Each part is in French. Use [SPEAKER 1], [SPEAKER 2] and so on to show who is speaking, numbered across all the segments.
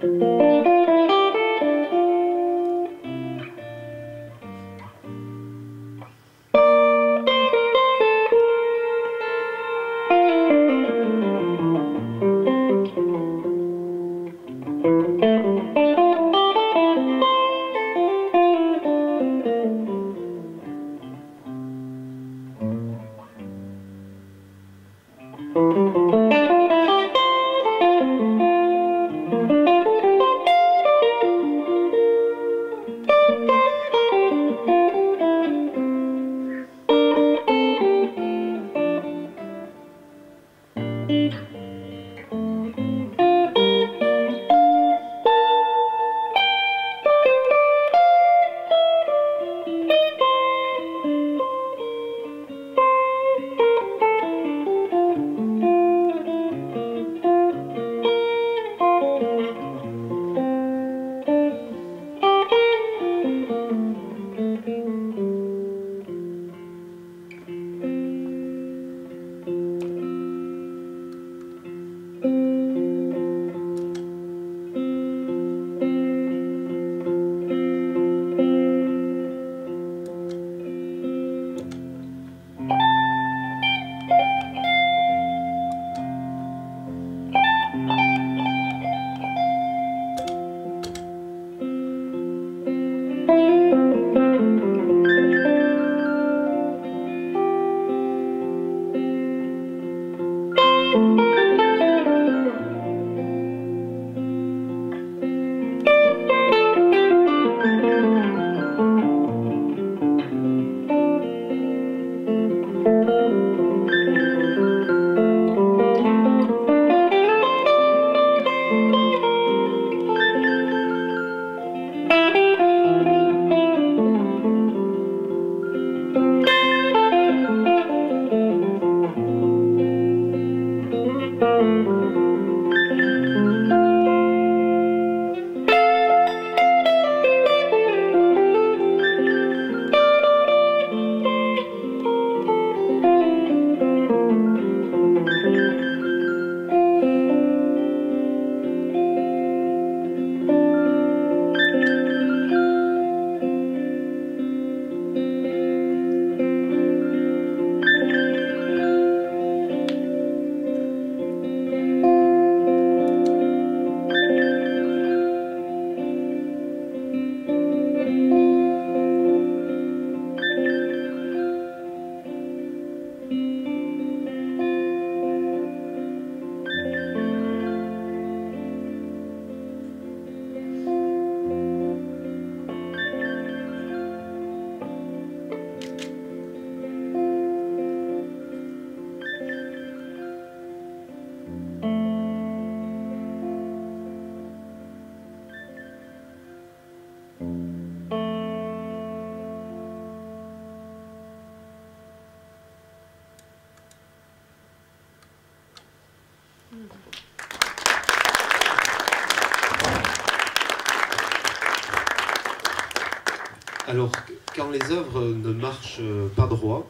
[SPEAKER 1] Alors, quand les œuvres ne marchent pas droit,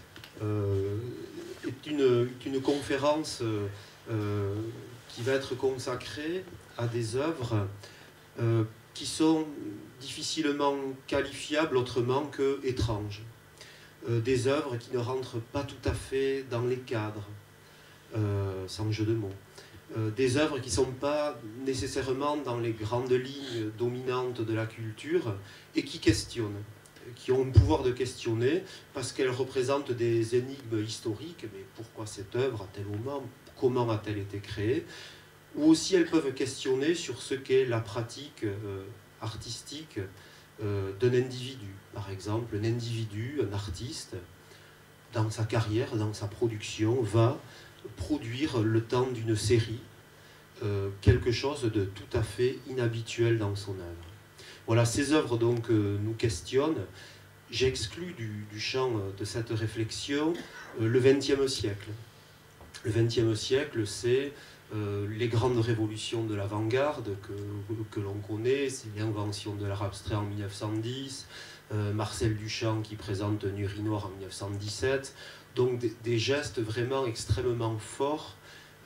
[SPEAKER 1] est une conférence qui va être consacrée à des œuvres qui sont difficilement qualifiables autrement que étranges. Des œuvres qui ne rentrent pas tout à fait dans les cadres, sans jeu de mots. Des œuvres qui ne sont pas nécessairement dans les grandes lignes dominantes de la culture et qui questionnent, qui ont le pouvoir de questionner parce qu'elles représentent des énigmes historiques. Mais pourquoi cette œuvre à tel moment? Comment a-t-elle été créée? Ou aussi elles peuvent questionner sur ce qu'est la pratique artistique d'un individu. Par exemple, un individu, un artiste, dans sa carrière, dans sa production, va produire le temps d'une série quelque chose de tout à fait inhabituel dans son œuvre. Voilà, ces œuvres donc nous questionnent. J'exclus du champ de cette réflexion le XXe siècle. Le XXe siècle, c'est les grandes révolutions de l'avant-garde que l'on connaît, c'est l'invention de l'art abstrait en 1910, Marcel Duchamp qui présente un urinoir en 1917, donc des gestes vraiment extrêmement forts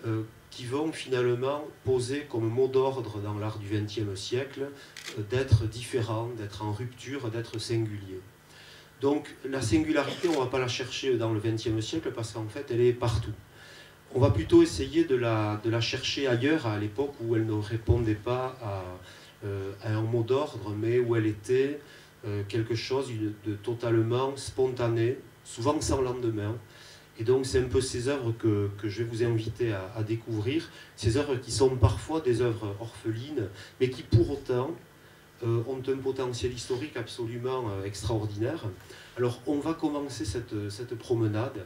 [SPEAKER 1] qui vont finalement poser comme mot d'ordre dans l'art du XXe siècle d'être différent, d'être en rupture, d'être singulier. Donc la singularité, on ne va pas la chercher dans le XXe siècle parce qu'en fait elle est partout. On va plutôt essayer de la chercher ailleurs, à l'époque où elle ne répondait pas à un mot d'ordre, mais où elle était quelque chose de totalement spontané, souvent sans lendemain. Et donc c'est un peu ces œuvres que je vais vous inviter à découvrir, ces œuvres qui sont parfois des œuvres orphelines, mais qui pour autant ont un potentiel historique absolument extraordinaire. Alors on va commencer cette promenade.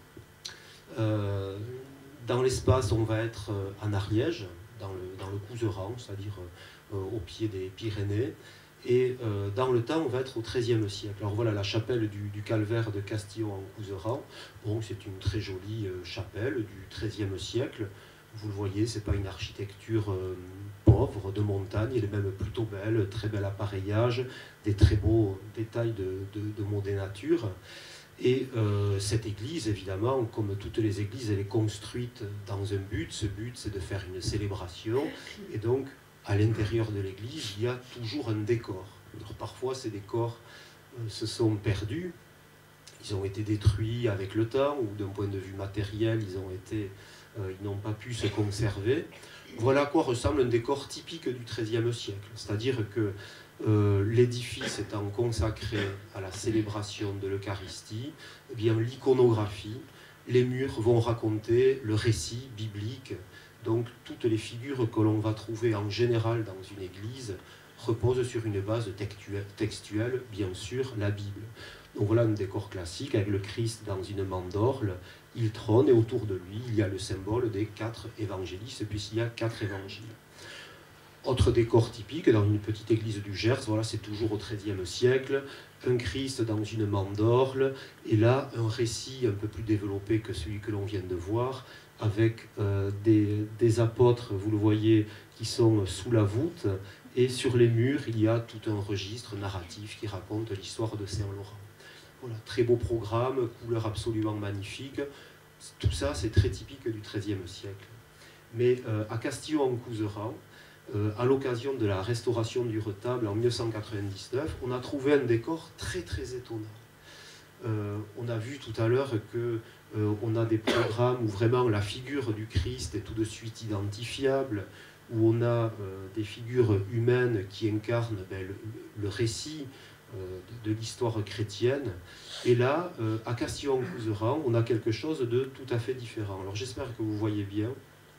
[SPEAKER 1] Dans l'espace, on va être en Ariège, dans le Couserans, c'est-à-dire au pied des Pyrénées. Et dans le temps, on va être au XIIIe siècle. Alors voilà, la chapelle du Calvaire de Castillon en Couserans. Bon, c'est une très jolie chapelle du XIIIe siècle. Vous le voyez, ce n'est pas une architecture pauvre, de montagne, elle est même plutôt belle, très bel appareillage, des très beaux détails de modèle nature. Et cette église, évidemment, comme toutes les églises, elle est construite dans un but. Ce but, c'est de faire une célébration. Et donc, à l'intérieur de l'église, il y a toujours un décor. Alors, parfois, ces décors se sont perdus. Ils ont été détruits avec le temps, ou d'un point de vue matériel, ils n'ont pas pu se conserver. Voilà à quoi ressemble un décor typique du XIIIe siècle. C'est-à-dire que l'édifice étant consacré à la célébration de l'Eucharistie, eh bien l'iconographie, les murs vont raconter le récit biblique. Donc toutes les figures que l'on va trouver en général dans une église reposent sur une base textuelle, bien sûr, la Bible. Donc voilà un décor classique avec le Christ dans une mandorle, il trône et autour de lui il y a le symbole des 4 évangélistes puisqu'il y a 4 évangiles. Autre décor typique, dans une petite église du Gers, voilà, c'est toujours au XIIIe siècle, un Christ dans une mandorle, et là, un récit un peu plus développé que celui que l'on vient de voir, avec des apôtres, vous le voyez, qui sont sous la voûte, et sur les murs, il y a tout un registre narratif qui raconte l'histoire de Saint-Laurent. Voilà, très beau programme, couleur absolument magnifique, tout ça, c'est très typique du XIIIe siècle. Mais à Castillon-en-Couserans, à l'occasion de la restauration du retable en 1999, on a trouvé un décor très très étonnant. On a vu tout à l'heure qu'on a des programmes où vraiment la figure du Christ est tout de suite identifiable, où on a des figures humaines qui incarnent le récit de l'histoire chrétienne. Et là, à Castillon-en-Couserans, on a quelque chose de tout à fait différent. Alors j'espère que vous voyez bien.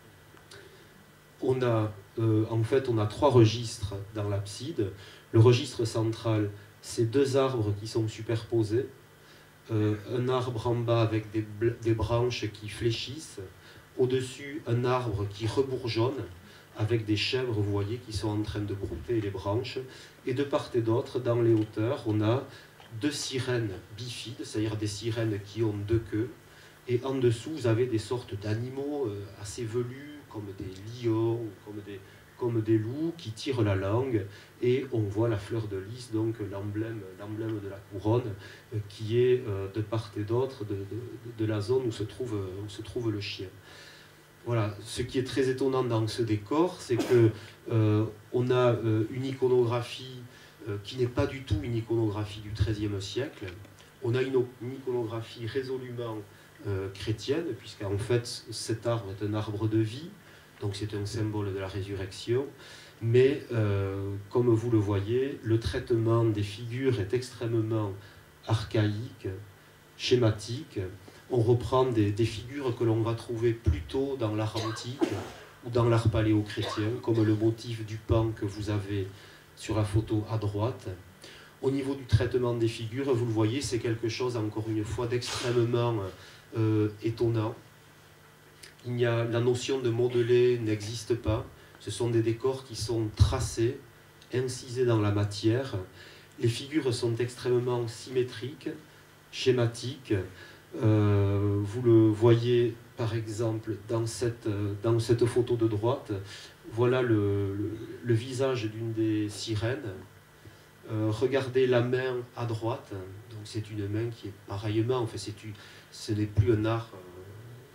[SPEAKER 1] En fait, on a 3 registres dans l'abside. Le registre central, c'est 2 arbres qui sont superposés. Un arbre en bas avec des branches qui fléchissent. Au-dessus, un arbre qui rebourgeonne, avec des chèvres, vous voyez, qui sont en train de brouter les branches. Et de part et d'autre, dans les hauteurs, on a 2 sirènes bifides, c'est-à-dire des sirènes qui ont 2 queues. Et en dessous, vous avez des sortes d'animaux assez velus, comme des lions, comme des loups qui tirent la langue, et on voit la fleur de lys, donc l'emblème de la couronne, qui est de part et d'autre de la zone où se trouve le chien. Voilà, ce qui est très étonnant dans ce décor, c'est qu'on a une iconographie qui n'est pas du tout une iconographie du XIIIe siècle. On a une iconographie résolument chrétienne, puisqu'en fait cet arbre est un arbre de vie, donc c'est un symbole de la résurrection, mais comme vous le voyez, le traitement des figures est extrêmement archaïque, schématique. On reprend des figures que l'on va trouver plutôt dans l'art antique ou dans l'art paléo-chrétien, comme le motif du pan que vous avez sur la photo à droite. Au niveau du traitement des figures, vous le voyez, c'est quelque chose, encore une fois, d'extrêmement étonnant. La notion de modeler n'existe pas. Ce sont des décors qui sont tracés, incisés dans la matière. Les figures sont extrêmement symétriques, schématiques. Vous le voyez, par exemple, dans cette photo de droite. Voilà le visage d'une des sirènes. Regardez la main à droite. Donc c'est une main qui est pareillement... En fait, ce n'est plus un art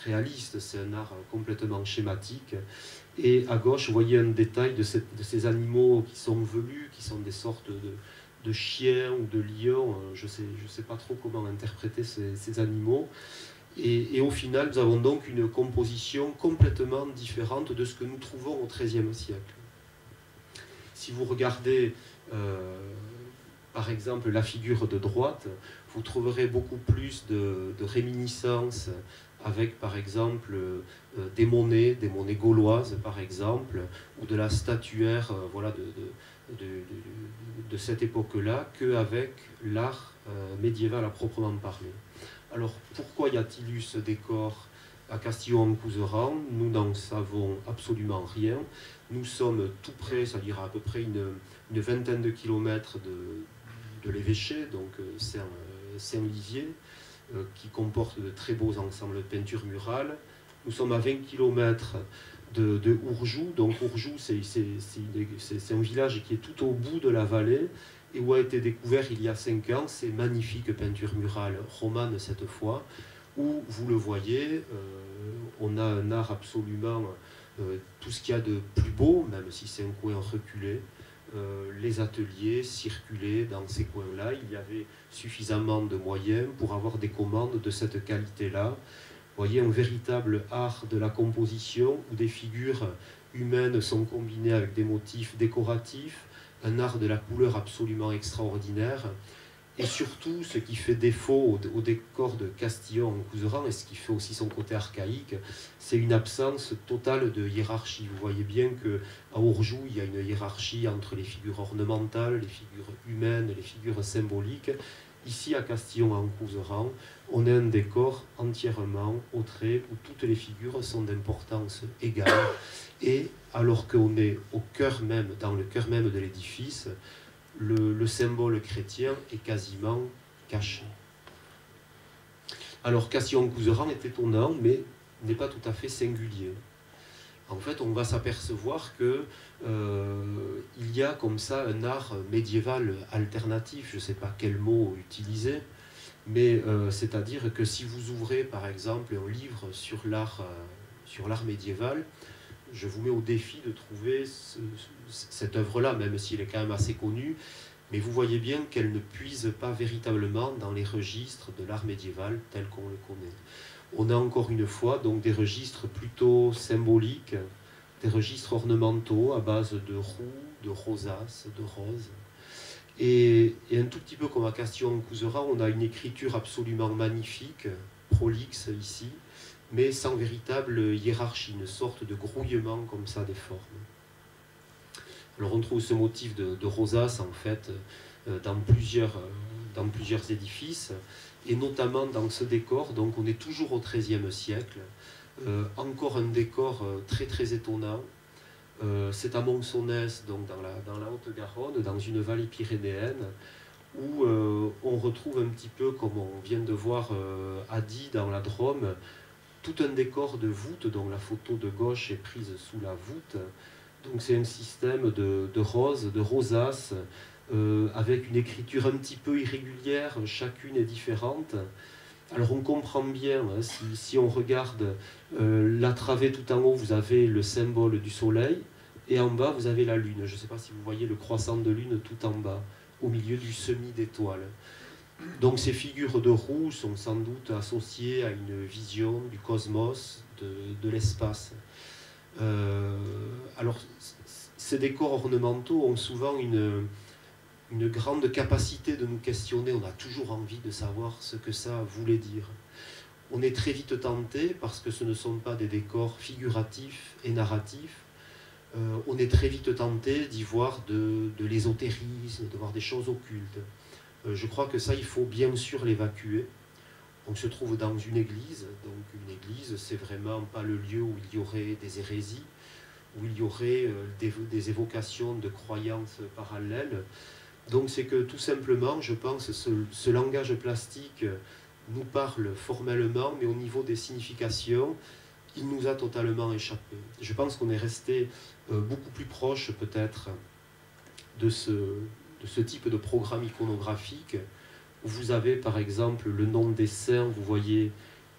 [SPEAKER 1] réaliste, c'est un art complètement schématique. Et à gauche, vous voyez un détail de ces animaux qui sont velus, qui sont des sortes de chiens ou de lions. Je sais pas trop comment interpréter ces animaux. Et au final, nous avons donc une composition complètement différente de ce que nous trouvons au XIIIe siècle. Si vous regardez, par exemple, la figure de droite, vous trouverez beaucoup plus de réminiscences avec, par exemple, des monnaies gauloises, par exemple, ou de la statuaire voilà, de cette époque-là, qu'avec l'art médiéval à proprement parler. Alors, pourquoi y a-t-il eu ce décor à Castillon-en-Couserans? Nous n'en savons absolument rien. Nous sommes tout près, c'est-à-dire à peu près une vingtaine de kilomètres de l'évêché, donc Saint-Livier, qui comporte de très beaux ensembles de peintures murales. Nous sommes à 20 kilomètres de Ourjoux. Donc Ourjoux, c'est un village qui est tout au bout de la vallée et où a été découvert il y a 5 ans ces magnifiques peintures murales romanes cette fois, où, vous le voyez, on a un art absolument, tout ce qu'il y a de plus beau, même si c'est un coin reculé. Les ateliers circulaient dans ces coins-là. Il y avait suffisamment de moyens pour avoir des commandes de cette qualité-là. Vous voyez un véritable art de la composition où des figures humaines sont combinées avec des motifs décoratifs, un art de la couleur absolument extraordinaire. Et surtout, ce qui fait défaut au décor de Castillon-en-Couserans, et ce qui fait aussi son côté archaïque, c'est une absence totale de hiérarchie. Vous voyez bien qu'à Ourjoux, il y a une hiérarchie entre les figures ornementales, les figures humaines, les figures symboliques. Ici, à Castillon-en-Couserans, on a un décor entièrement au trait, où toutes les figures sont d'importance égale. Et alors qu'on est au cœur même, dans le cœur même de l'édifice, le symbole chrétien est quasiment caché. Alors Castillon-en-Couserans est étonnant, mais n'est pas tout à fait singulier. En fait, on va s'apercevoir que il y a comme ça un art médiéval alternatif, je ne sais pas quel mot utiliser, mais c'est-à-dire que si vous ouvrez par exemple un livre sur l'art médiéval, je vous mets au défi de trouver cette œuvre-là, même si elle est quand même assez connue, mais vous voyez bien qu'elle ne puise pas véritablement dans les registres de l'art médiéval tel qu'on le connaît. On a encore une fois donc des registres plutôt symboliques, des registres ornementaux à base de roux, de rosaces, de roses. Et un tout petit peu comme à Castillon-en-Couserans, on a une écriture absolument magnifique, prolixe ici, mais sans véritable hiérarchie, une sorte de grouillement comme ça des formes. Alors on trouve ce motif de rosace en fait dans plusieurs édifices, et notamment dans ce décor. Donc on est toujours au XIIIe siècle, encore un décor très très étonnant. C'est à Monsonnès, donc dans la Haute-Garonne, dans une vallée pyrénéenne, où on retrouve un petit peu, comme on vient de voir à Die dans la Drôme, tout un décor de voûte, dont la photo de gauche est prise sous la voûte. Donc c'est un système de roses, de rosaces, avec une écriture un petit peu irrégulière, chacune est différente. Alors on comprend bien, hein, si on regarde la travée tout en haut, vous avez le symbole du soleil, et en bas vous avez la lune. Je ne sais pas si vous voyez le croissant de lune tout en bas, au milieu du semis d'étoiles. Donc ces figures de roue sont sans doute associées à une vision du cosmos, de l'espace. Alors ces décors ornementaux ont souvent une grande capacité de nous questionner. On a toujours envie de savoir ce que ça voulait dire. On est très vite tenté, parce que ce ne sont pas des décors figuratifs et narratifs, on est très vite tenté d'y voir de l'ésotérisme, de voir des choses occultes. Je crois que ça, il faut bien sûr l'évacuer. On se trouve dans une église, donc une église, c'est vraiment pas le lieu où il y aurait des hérésies, où il y aurait des évocations de croyances parallèles. Donc c'est que tout simplement, je pense, ce langage plastique nous parle formellement, mais au niveau des significations, il nous a totalement échappé. Je pense qu'on est resté beaucoup plus proche peut-être de ce type de programme iconographique, où vous avez par exemple le nom des saints, vous voyez,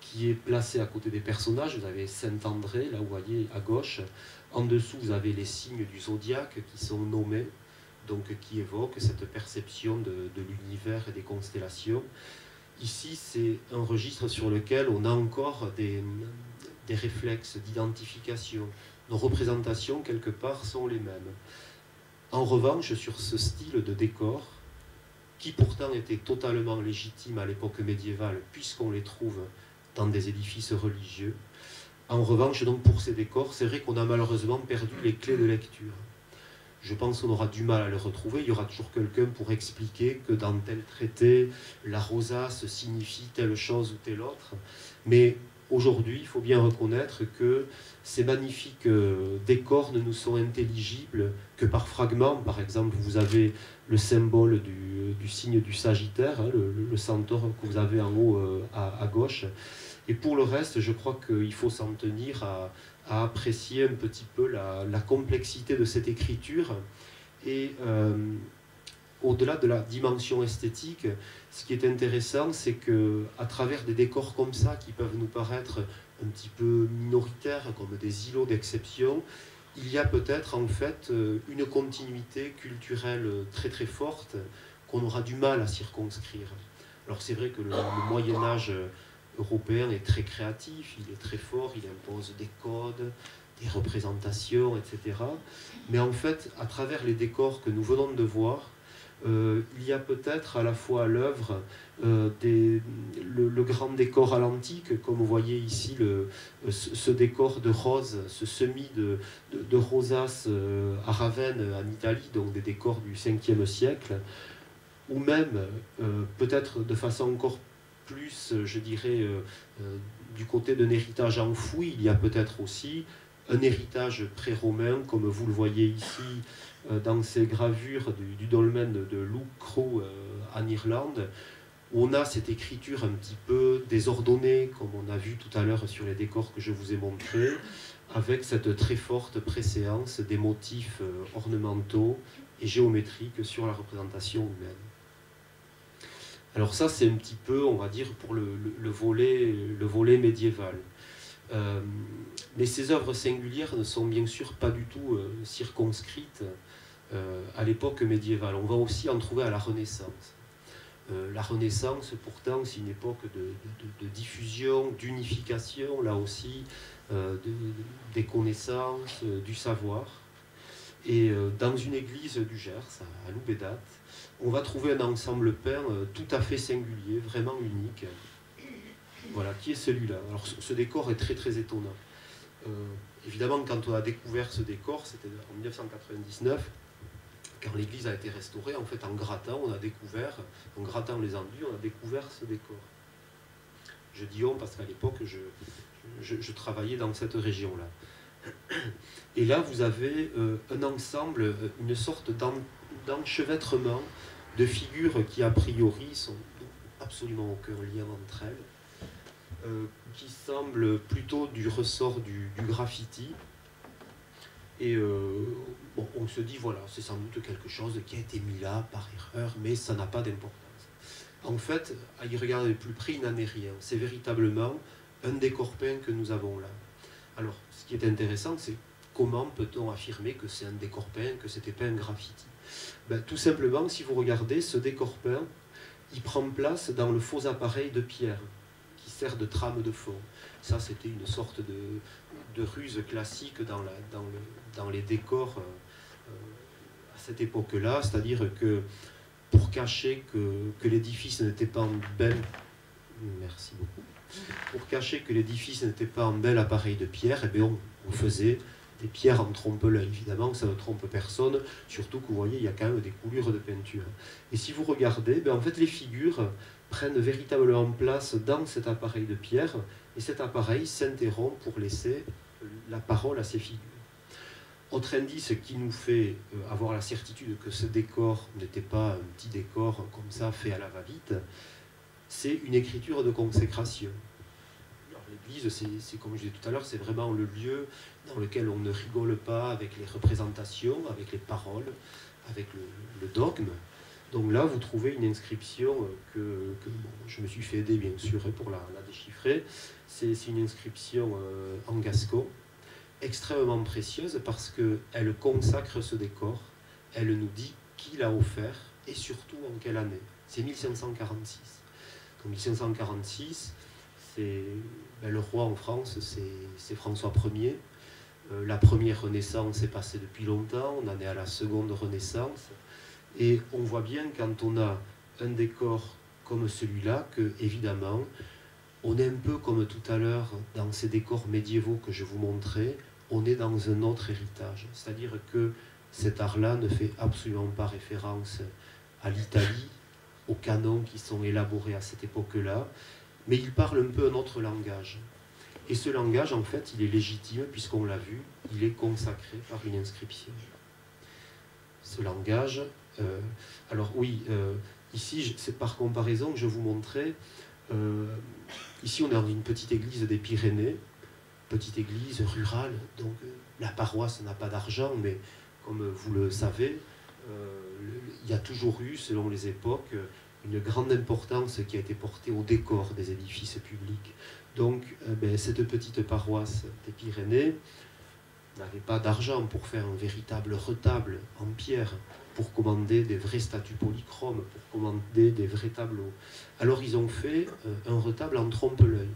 [SPEAKER 1] qui est placé à côté des personnages. Vous avez Saint-André, là vous voyez à gauche. En dessous, vous avez les signes du zodiaque qui sont nommés, donc qui évoquent cette perception de l'univers et des constellations. Ici, c'est un registre sur lequel on a encore des réflexes d'identification. Nos représentations, quelque part, sont les mêmes. En revanche, sur ce style de décor, qui pourtant était totalement légitime à l'époque médiévale, puisqu'on les trouve dans des édifices religieux, en revanche, donc, pour ces décors, c'est vrai qu'on a malheureusement perdu les clés de lecture. Je pense qu'on aura du mal à les retrouver. Il y aura toujours quelqu'un pour expliquer que dans tel traité, la rosace signifie telle chose ou telle autre. Mais aujourd'hui, il faut bien reconnaître que ces magnifiques décors ne nous sont intelligibles que par fragments. Par exemple, vous avez le symbole du signe du Sagittaire, hein, le centaure que vous avez en haut à gauche. Et pour le reste, je crois qu'il faut s'en tenir à apprécier un petit peu la complexité de cette écriture. Et au-delà de la dimension esthétique, ce qui est intéressant, c'est qu'à travers des décors comme ça, qui peuvent nous paraître un petit peu minoritaires, comme des îlots d'exception, il y a peut-être en fait une continuité culturelle très très forte qu'on aura du mal à circonscrire. Alors c'est vrai que le Moyen-Âge européen est très créatif, il est très fort, il impose des codes, des représentations, etc. Mais en fait, à travers les décors que nous venons de voir, il y a peut-être à la fois à l'œuvre le grand décor à l'antique, comme vous voyez ici ce décor de rose, ce semis de rosaces à Ravenne en Italie, donc des décors du 5e siècle, ou même peut-être de façon encore plus, je dirais, du côté d'un héritage enfoui, il y a peut-être aussi un héritage pré-romain, comme vous le voyez ici dans ces gravures du dolmen de Luke Crow en Irlande, où on a cette écriture un petit peu désordonnée, comme on a vu tout à l'heure sur les décors que je vous ai montrés, avec cette très forte préséance des motifs ornementaux et géométriques sur la représentation humaine. Alors ça, c'est un petit peu, on va dire, pour le volet médiéval. Mais ces œuvres singulières ne sont bien sûr pas du tout circonscrites à l'époque médiévale. On va aussi en trouver à la Renaissance. La Renaissance, pourtant, c'est une époque de diffusion, d'unification, là aussi, des connaissances, du savoir. Et dans une église du Gers, à Loubédat, on va trouver un ensemble peint tout à fait singulier, vraiment unique. Voilà, qui est celui-là. Alors ce décor est très très étonnant. Évidemment, quand on a découvert ce décor, c'était en 1999, quand l'église a été restaurée, en fait en grattant, on a découvert, en grattant les enduits, on a découvert ce décor. Je dis on parce qu'à l'époque, je travaillais dans cette région-là. Et là, vous avez un ensemble, une sorte d'enchevêtrement de figures qui, a priori, sont absolument aucun lien entre elles, qui semblent plutôt du ressort du graffiti. Et bon, on se dit, voilà, c'est sans doute quelque chose qui a été mis là par erreur, mais ça n'a pas d'importance. En fait, à y regarder de plus près, il n'en est rien. C'est véritablement un décor peint que nous avons là. Alors, ce qui est intéressant, c'est comment peut-on affirmer que c'est un décor peint, que c'était pas un graffiti? Ben, tout simplement, si vous regardez, ce décor peint, il prend place dans le faux appareil de pierre, qui sert de trame de fond. Ça, c'était une sorte de ruse classique dans les décors à cette époque-là, c'est-à-dire que pour cacher que l'édifice n'était pas en bel... Merci beaucoup. Pour cacher que l'édifice n'était pas en bel appareil de pierre, eh bien on faisait des pierres en trompe-l'œil. Évidemment, ça ne trompe personne, surtout que vous voyez, il y a quand même des coulures de peinture. Et si vous regardez, ben, en fait, les figures prennent véritablement place dans cet appareil de pierre, et cet appareil s'interrompt pour laisser la parole à ces figures. Autre indice qui nous fait avoir la certitude que ce décor n'était pas un petit décor comme ça fait à la va-vite, c'est une écriture de consécration. L'église, c'est comme je disais tout à l'heure, c'est vraiment le lieu dans lequel on ne rigole pas avec les représentations, avec les paroles, avec le dogme. Donc là, vous trouvez une inscription que bon, je me suis fait aider, bien sûr, pour la déchiffrer. C'est une inscription en gascon, extrêmement précieuse parce qu'elle consacre ce décor. Elle nous dit qui l'a offert et surtout en quelle année. C'est 1546. En 1546, le roi en France, c'est François Ier. La première Renaissance est passée depuis longtemps, on en est à la seconde Renaissance. Et on voit bien quand on a un décor comme celui-là que, évidemment, on est un peu comme tout à l'heure dans ces décors médiévaux que je vous montrais, on est dans un autre héritage. C'est-à-dire que cet art-là ne fait absolument pas référence à l'Italie, aux canons qui sont élaborés à cette époque-là, mais il parle un peu un autre langage. Et ce langage, en fait, il est légitime, puisqu'on l'a vu, il est consacré par une inscription. Ce langage, alors oui, ici, c'est par comparaison que je vous montrais, ici on est dans une petite église des Pyrénées, petite église rurale, donc la paroisse n'a pas d'argent, mais comme vous le savez, il y a toujours eu, selon les époques, une grande importance qui a été portée au décor des édifices publics. Donc cette petite paroisse des Pyrénées n'avait pas d'argent pour faire un véritable retable en pierre, pour commander des vrais statues polychromes, pour commander des vrais tableaux. Alors ils ont fait un retable en trompe-l'œil.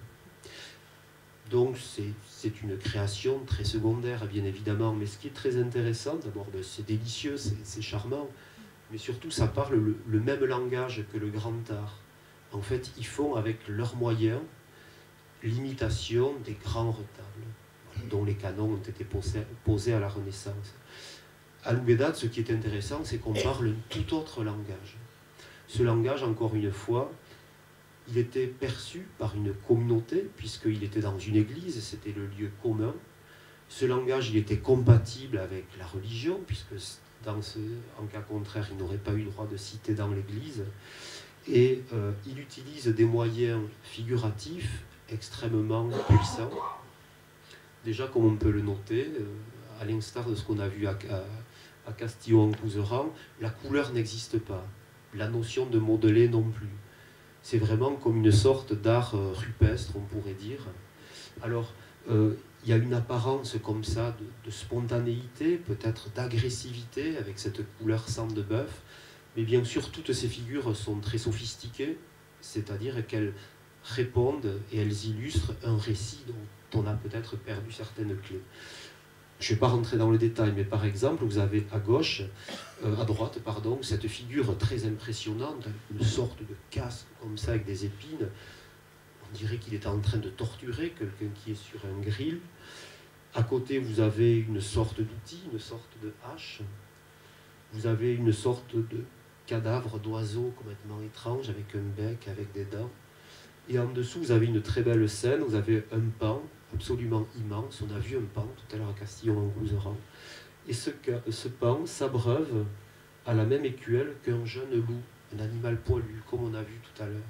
[SPEAKER 1] Donc c'est une création très secondaire, bien évidemment, mais ce qui est très intéressant, d'abord c'est délicieux, c'est charmant, mais surtout ça parle le même langage que le grand art. En fait, ils font avec leurs moyens l'imitation des grands retables, dont les canons ont été posés à la Renaissance. À l'Oubédat, ce qui est intéressant, c'est qu'on parle un tout autre langage. Ce langage, encore une fois, il était perçu par une communauté, puisqu'il était dans une église, c'était le lieu commun. Ce langage, il était compatible avec la religion, puisque en cas contraire, il n'aurait pas eu le droit de citer dans l'église. Et il utilise des moyens figuratifs extrêmement puissants. Déjà, comme on peut le noter, à l'instar de ce qu'on a vu à Castillon-en-Couserans, la couleur n'existe pas. La notion de modelé non plus. C'est vraiment comme une sorte d'art rupestre, on pourrait dire. Alors, il y a une apparence comme ça de spontanéité, peut-être d'agressivité, avec cette couleur sang de bœuf. Mais bien sûr, toutes ces figures sont très sophistiquées, c'est-à-dire qu'elles répondent et elles illustrent un récit dont on a peut-être perdu certaines clés. Je ne vais pas rentrer dans le détail, mais par exemple, vous avez à droite, cette figure très impressionnante, une sorte de casque comme ça avec des épines. On dirait qu'il est en train de torturer quelqu'un qui est sur un grill. À côté, vous avez une sorte d'outil, une sorte de hache. Vous avez une sorte de cadavre d'oiseau complètement étrange, avec un bec, avec des dents. Et en dessous, vous avez une très belle scène, vous avez un pan absolument immense. On a vu un pan tout à l'heure à Castillon-en-Couserans. Et ce pan s'abreuve à la même écuelle qu'un jeune loup, un animal poilu, comme on a vu tout à l'heure.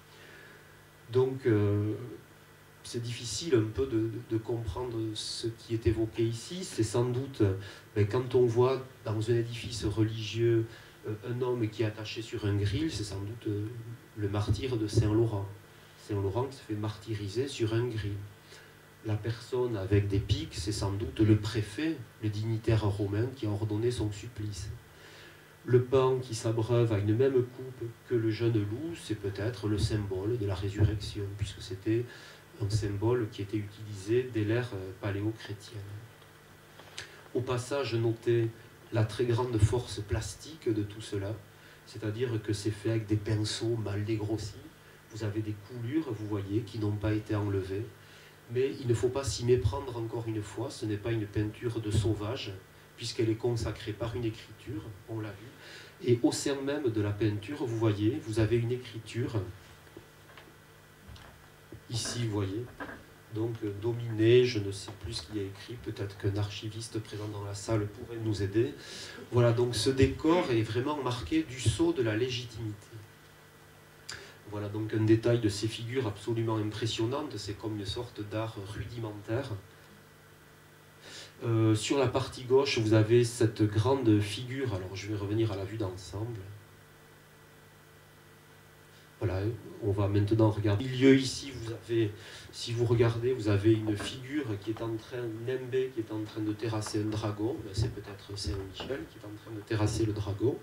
[SPEAKER 1] Donc, c'est difficile un peu de comprendre ce qui est évoqué ici. C'est sans doute, quand on voit dans un édifice religieux un homme qui est attaché sur un gril, c'est sans doute le martyr de Saint-Laurent. Saint-Laurent qui se fait martyriser sur un gril. La personne avec des pics, c'est sans doute le préfet, le dignitaire romain qui a ordonné son supplice. Le pan qui s'abreuve à une même coupe que le jeune loup, c'est peut-être le symbole de la résurrection, puisque c'était un symbole qui était utilisé dès l'ère paléo-chrétienne. Au passage, notez la très grande force plastique de tout cela, c'est-à-dire que c'est fait avec des pinceaux mal dégrossis. Vous avez des coulures, vous voyez, qui n'ont pas été enlevées. Mais il ne faut pas s'y méprendre encore une fois, ce n'est pas une peinture de sauvage, puisqu'elle est consacrée par une écriture, on l'a vu. Et au sein même de la peinture, vous voyez, vous avez une écriture, ici, vous voyez, donc dominé, je ne sais plus ce qu'il y a écrit, peut-être qu'un archiviste présent dans la salle pourrait nous aider. Voilà, donc ce décor est vraiment marqué du sceau de la légitimité. Voilà donc un détail de ces figures absolument impressionnantes, c'est comme une sorte d'art rudimentaire. Sur la partie gauche, vous avez cette grande figure, alors je vais revenir à la vue d'ensemble. Voilà, on va maintenant regarder. Au milieu ici, si vous regardez, vous avez une figure qui est en train, Nembe, qui est en train de terrasser un dragon. C'est peut-être Saint-Michel qui est en train de terrasser le dragon.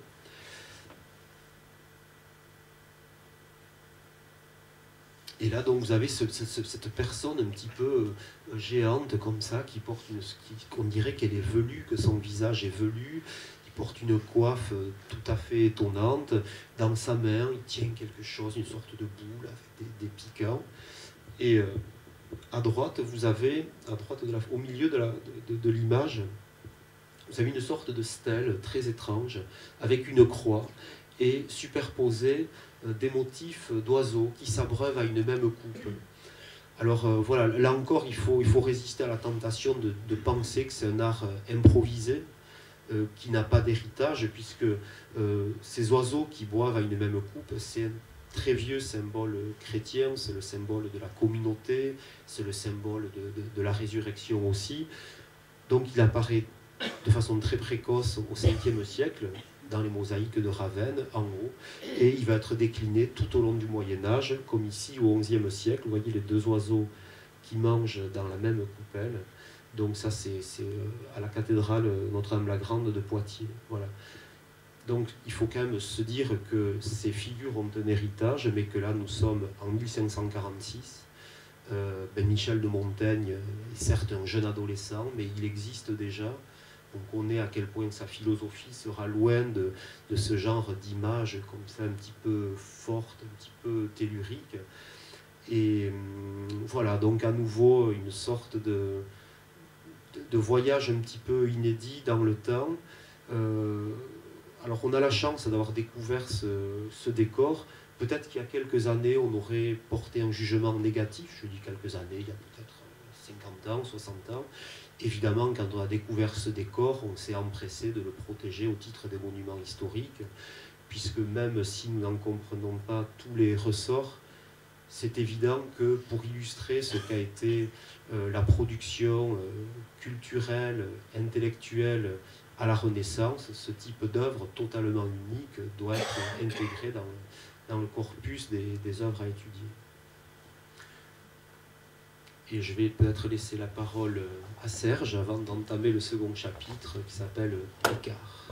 [SPEAKER 1] Et là, donc, vous avez cette personne un petit peu géante comme ça, qui porte on dirait qu'elle est velue, que son visage est velu, qui porte une coiffe tout à fait étonnante. Dans sa main, il tient quelque chose, une sorte de boule avec des piquants. Et à droite, vous avez, au milieu de l'image, vous avez une sorte de stèle très étrange, avec une croix, et superposée des motifs d'oiseaux qui s'abreuvent à une même coupe. Alors voilà, là encore, il faut résister à la tentation de penser que c'est un art improvisé, qui n'a pas d'héritage, puisque ces oiseaux qui boivent à une même coupe, c'est un très vieux symbole chrétien, c'est le symbole de la communauté, c'est le symbole de la résurrection aussi. Donc il apparaît de façon très précoce au 5e siècle, dans les mosaïques de Ravenne, en haut, et il va être décliné tout au long du Moyen-Âge, comme ici au 11e siècle. Vous voyez les deux oiseaux qui mangent dans la même coupelle. Donc ça, c'est à la cathédrale Notre-Dame-la-Grande de Poitiers. Voilà. Donc il faut quand même se dire que ces figures ont un héritage, mais que là, nous sommes en 1546. Michel de Montaigne est certes un jeune adolescent, mais il existe déjà. On connaît à quel point sa philosophie sera loin de ce genre d'image comme ça, un petit peu forte, un petit peu tellurique. Et voilà, donc à nouveau une sorte de voyage un petit peu inédit dans le temps. Alors on a la chance d'avoir découvert ce décor. Peut-être qu'il y a quelques années, on aurait porté un jugement négatif. Je dis quelques années, il y a peut-être 50 ans, 60 ans. Évidemment, quand on a découvert ce décor, on s'est empressé de le protéger au titre des monuments historiques, puisque même si nous n'en comprenons pas tous les ressorts, c'est évident que pour illustrer ce qu'a été la production culturelle, intellectuelle à la Renaissance, ce type d'œuvre totalement unique doit être intégré dans le corpus des œuvres à étudier. Et je vais peut-être laisser la parole à Serge avant d'entamer le second chapitre qui s'appelle Picard.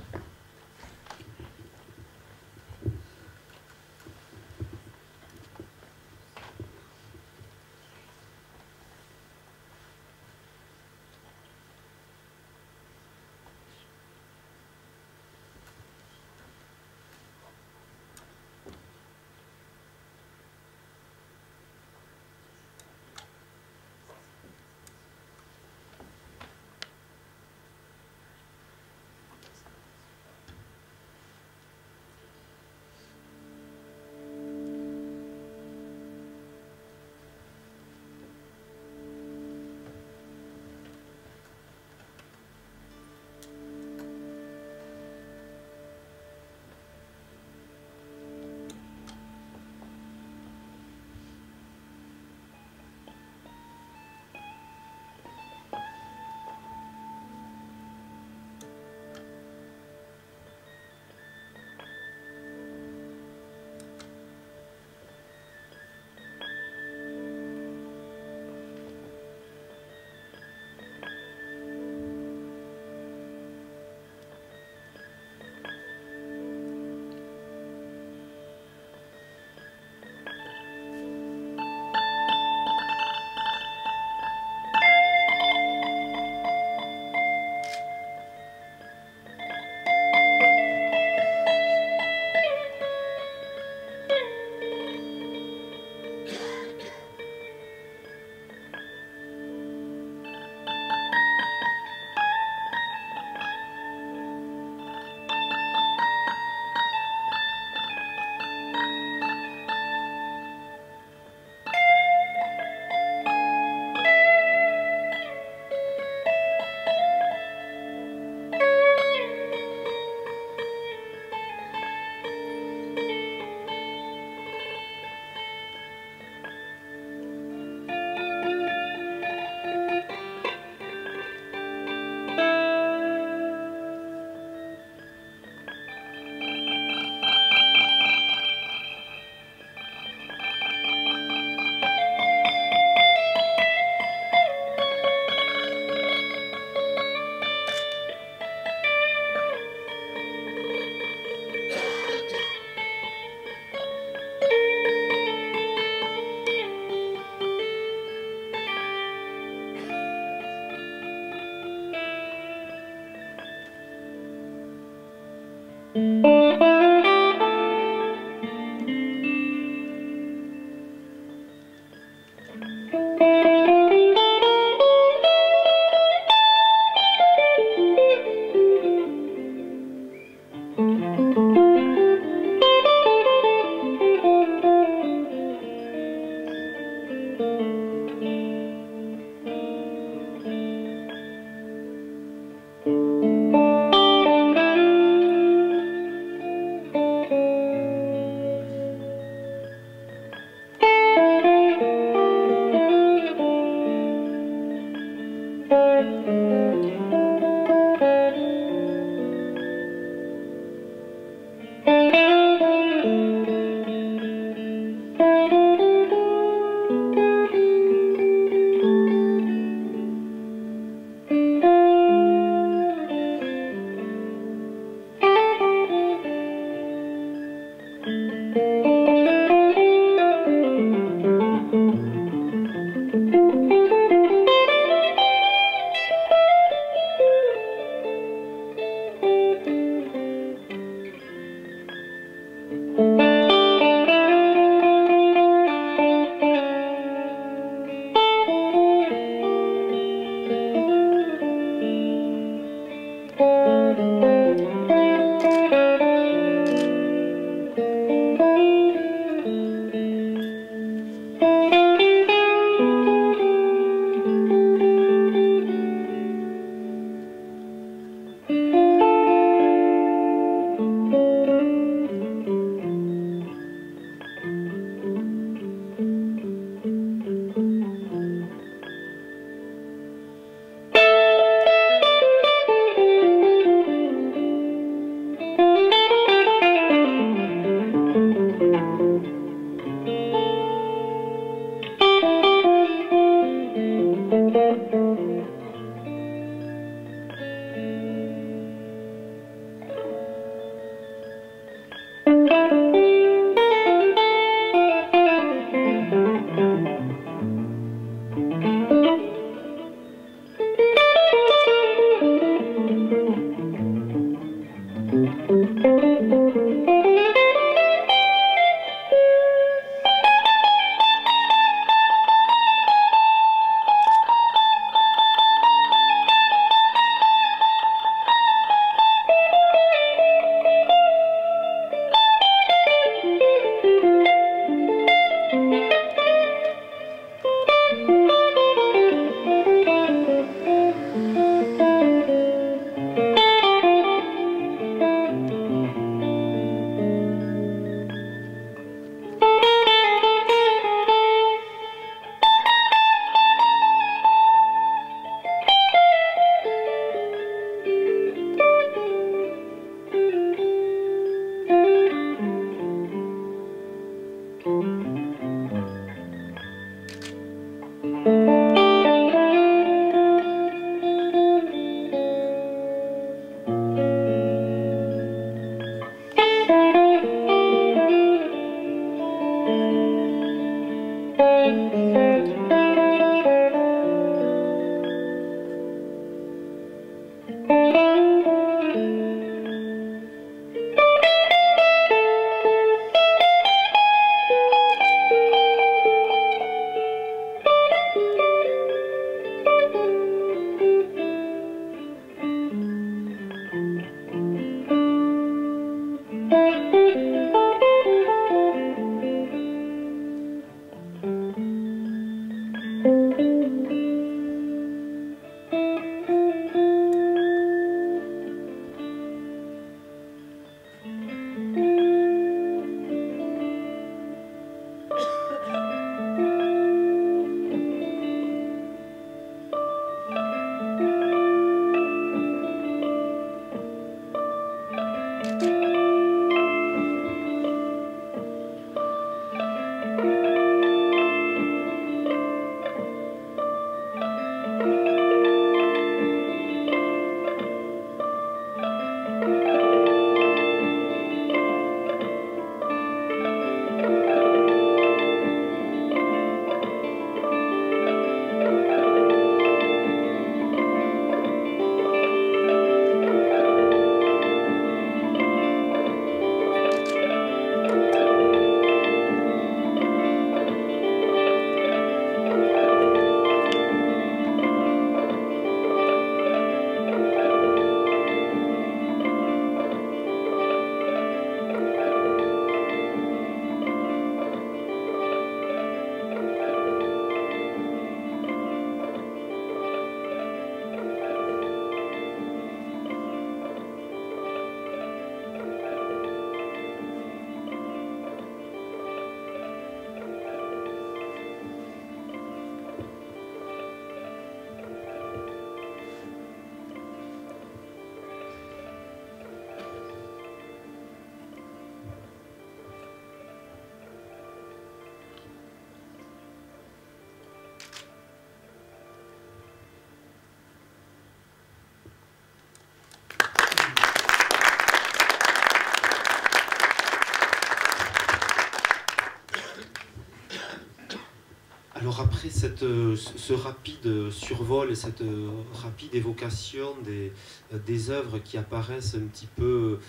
[SPEAKER 1] Alors après ce rapide survol et cette rapide évocation des œuvres qui apparaissent un petit peu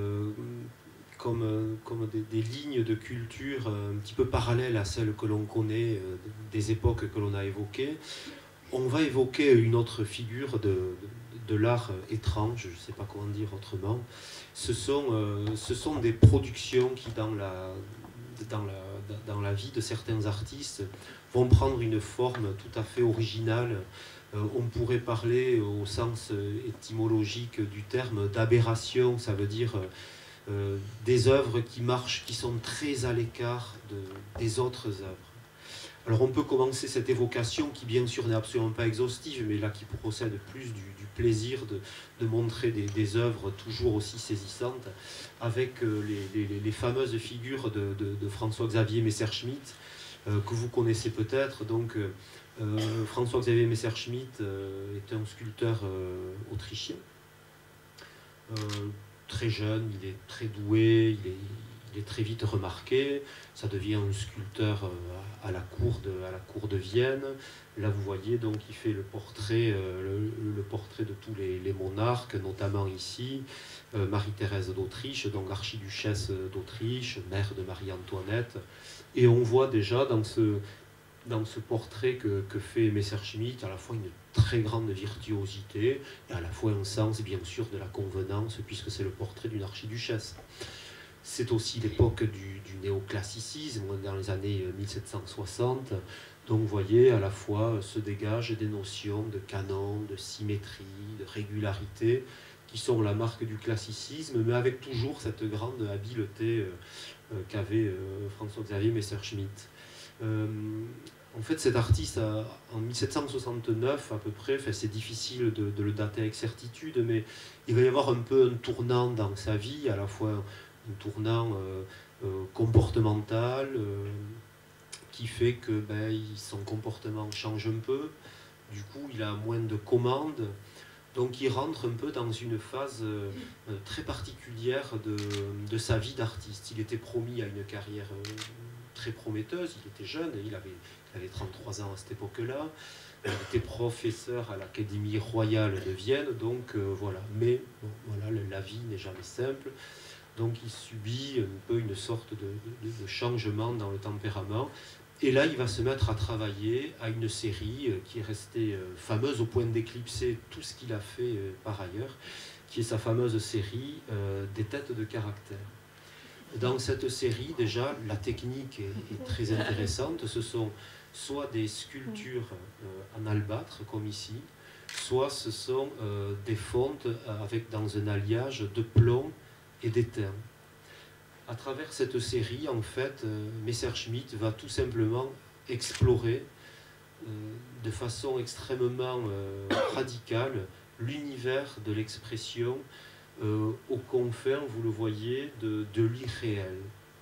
[SPEAKER 1] comme des lignes de culture un petit peu parallèles à celles que l'on connaît des époques que l'on a évoquées, on va évoquer une autre figure de l'art étrange, je ne sais pas comment dire autrement. Ce sont des productions qui, dans la vie de certains artistes, vont prendre une forme tout à fait originale. On pourrait parler, au sens étymologique du terme, d'aberration. Ça veut dire des œuvres qui marchent, qui sont très à l'écart des autres œuvres. Alors on peut commencer cette évocation qui bien sûr n'est absolument pas exhaustive, mais là qui procède plus du plaisir de montrer des œuvres toujours aussi saisissantes, avec les fameuses figures de François-Xavier Messerschmitt, que vous connaissez peut-être. Donc François-Xavier Messerschmitt est un sculpteur autrichien, très jeune, il est très doué, il est très vite remarqué, ça devient un sculpteur à la cour de Vienne. Là vous voyez donc il fait le portrait de tous les monarques, notamment ici Marie-Thérèse d'Autriche, donc archiduchesse d'Autriche, mère de Marie-Antoinette, et on voit déjà dans ce portrait que fait Messerschmitt à la fois une très grande virtuosité et à la fois un sens bien sûr de la convenance, puisque c'est le portrait d'une archiduchesse. C'est aussi l'époque du néoclassicisme, dans les années 1760. Donc vous voyez, à la fois se dégagent des notions de canon, de symétrie, de régularité, qui sont la marque du classicisme, mais avec toujours cette grande habileté qu'avait François-Xavier Messerschmitt. En fait, cet artiste, en 1769 à peu près, c'est difficile de le dater avec certitude, mais il va y avoir un peu un tournant dans sa vie, à la fois un tournant comportemental qui fait que son comportement change un peu, du coup il a moins de commandes, donc il rentre un peu dans une phase très particulière de sa vie d'artiste. Il était promis à une carrière très prometteuse, il était jeune, il avait 33 ans à cette époque-là, il était professeur à l'Académie royale de Vienne, donc voilà. Mais bon, voilà, la vie n'est jamais simple. Donc il subit un peu une sorte de changement dans le tempérament. Et là, il va se mettre à travailler à une série qui est restée fameuse au point d'éclipser tout ce qu'il a fait par ailleurs, qui est sa fameuse série des têtes de caractère. Dans cette série, déjà, la technique est très intéressante. Ce sont soit des sculptures en albâtre, comme ici, soit ce sont des fontes dans un alliage de plomb et d'étain. À travers cette série, en fait, Messerschmitt va tout simplement explorer de façon extrêmement radicale l'univers de l'expression aux confins, vous le voyez, de l'irréel.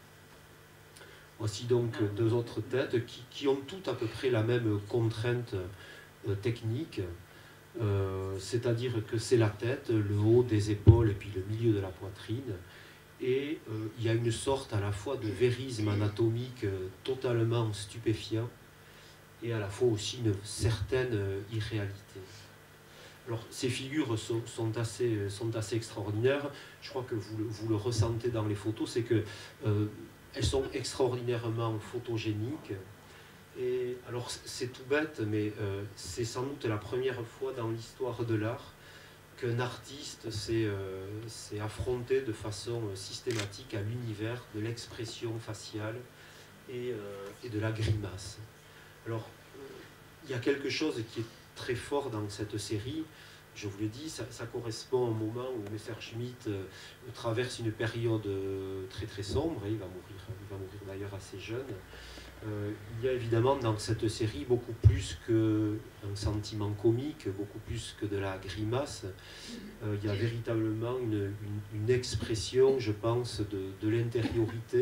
[SPEAKER 1] Voici donc deux autres têtes qui ont toutes à peu près la même contrainte technique, c'est-à-dire que c'est la tête, le haut des épaules et puis le milieu de la poitrine, et il y a une sorte à la fois de vérisme anatomique totalement stupéfiant et à la fois aussi une certaine irréalité. Alors, ces figures sont assez extraordinaires. Je crois que vous le ressentez dans les photos, c'est que elles sont extraordinairement photogéniques. Et alors, c'est tout bête, mais c'est sans doute la première fois dans l'histoire de l'art qu'un artiste s'est affronté de façon systématique à l'univers de l'expression faciale et de la grimace. Alors, il y a quelque chose qui est très fort dans cette série. Je vous l'ai dit, ça correspond au moment où Messerschmitt traverse une période très très sombre, et il va mourir d'ailleurs assez jeune. Il y a évidemment dans cette série beaucoup plus qu'un sentiment comique, beaucoup plus que de la grimace. Il y a véritablement une expression, je pense, de l'intériorité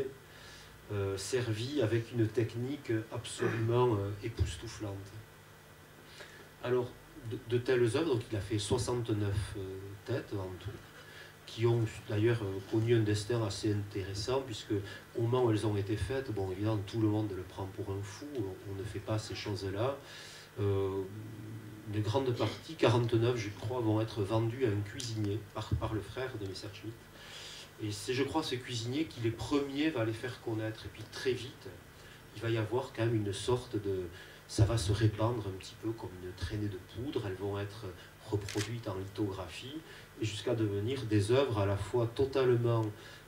[SPEAKER 1] servie avec une technique absolument époustouflante. Alors, de telles œuvres, donc il a fait 69 têtes en tout. qui ont d'ailleurs connu un destin assez intéressant, puisque au moment où elles ont été faites, bon, évidemment, tout le monde le prend pour un fou, on ne fait pas ces choses-là. Une grande partie, 49 je crois, vont être vendues à un cuisinier par le frère de Messerschmitt. Et c'est, je crois, ce cuisinier qui les premiers va les faire connaître. Et puis très vite, il va y avoir quand même une sorte de... Ça va se répandre un petit peu comme une traînée de poudre. Elles vont être reproduites en lithographie et jusqu'à devenir des œuvres à la fois totalement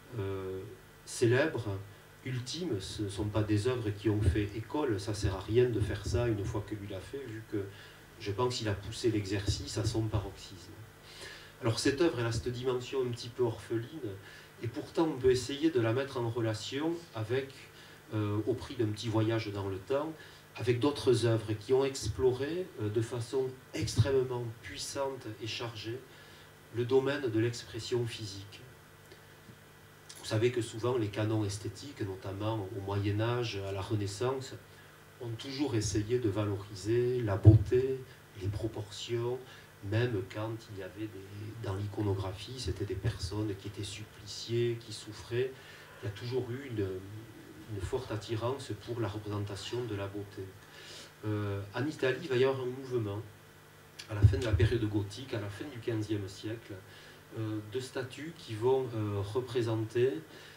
[SPEAKER 1] célèbres, ultimes. Ce ne sont pas des œuvres qui ont fait école. Ça ne sert à rien de faire ça une fois que lui l'a fait, vu que je pense qu'il a poussé l'exercice à son paroxysme. Alors cette œuvre, elle a cette dimension un petit peu orpheline, et pourtant on peut essayer de la mettre en relation avec, au prix d'un petit voyage dans le temps, avec d'autres œuvres qui ont exploré de façon extrêmement puissante et chargée le domaine de l'expression physique. Vous savez que souvent les canons esthétiques, notamment au Moyen-Âge, à la Renaissance, ont toujours essayé de valoriser la beauté, les proportions, même quand il y avait dans l'iconographie, c'était des personnes qui étaient suppliciées, qui souffraient. Il y a toujours eu une forte attirance pour la représentation de la beauté. En Italie, il va y avoir un mouvement, à la fin de la période gothique, à la fin du XVe siècle, de statues qui vont représenter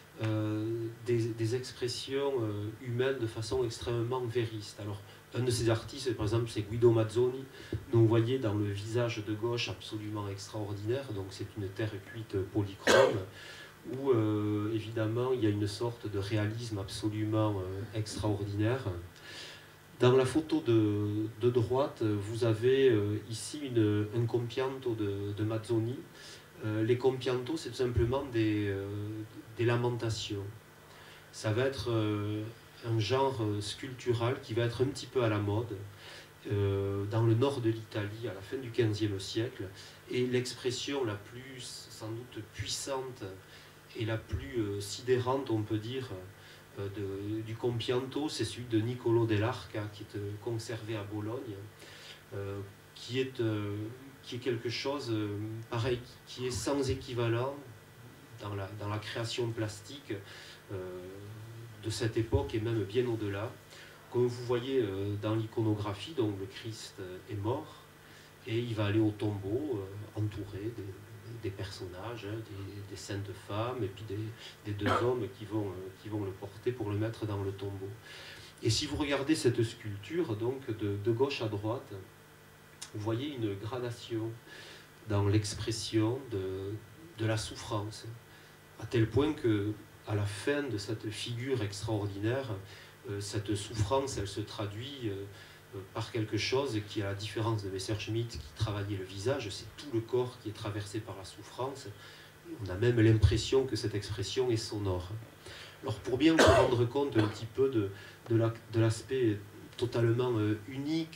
[SPEAKER 1] des expressions humaines de façon extrêmement vériste. Alors, un de ces artistes, par exemple, c'est Guido Mazzoni, dont vous voyez dans le visage de gauche absolument extraordinaire, donc c'est une terre cuite polychrome, où évidemment il y a une sorte de réalisme absolument extraordinaire. Dans la photo de droite, vous avez ici un compianto de Mazzoni. Les compiantos, c'est tout simplement des lamentations. Ça va être un genre sculptural qui va être un petit peu à la mode dans le nord de l'Italie à la fin du XVe siècle. Et l'expression la plus, sans doute, puissante et la plus sidérante, on peut dire, du compianto, c'est celui de Niccolò dell'Arca, qui est conservé à Bologne, qui est quelque chose, pareil, qui est sans équivalent dans la création plastique de cette époque et même bien au-delà. Comme vous voyez dans l'iconographie, donc le Christ est mort et il va aller au tombeau entouré des personnages, des saintes femmes et puis des deux hommes qui vont le porter pour le mettre dans le tombeau. Et si vous regardez cette sculpture, donc de gauche à droite, vous voyez une gradation dans l'expression de la souffrance, à tel point que à la fin de cette figure extraordinaire, cette souffrance, elle se traduit par quelque chose qui, à la différence de Messerschmitt qui travaillait le visage, c'est tout le corps qui est traversé par la souffrance. On a même l'impression que cette expression est sonore. Alors pour bien se rendre compte un petit peu de l'aspect totalement unique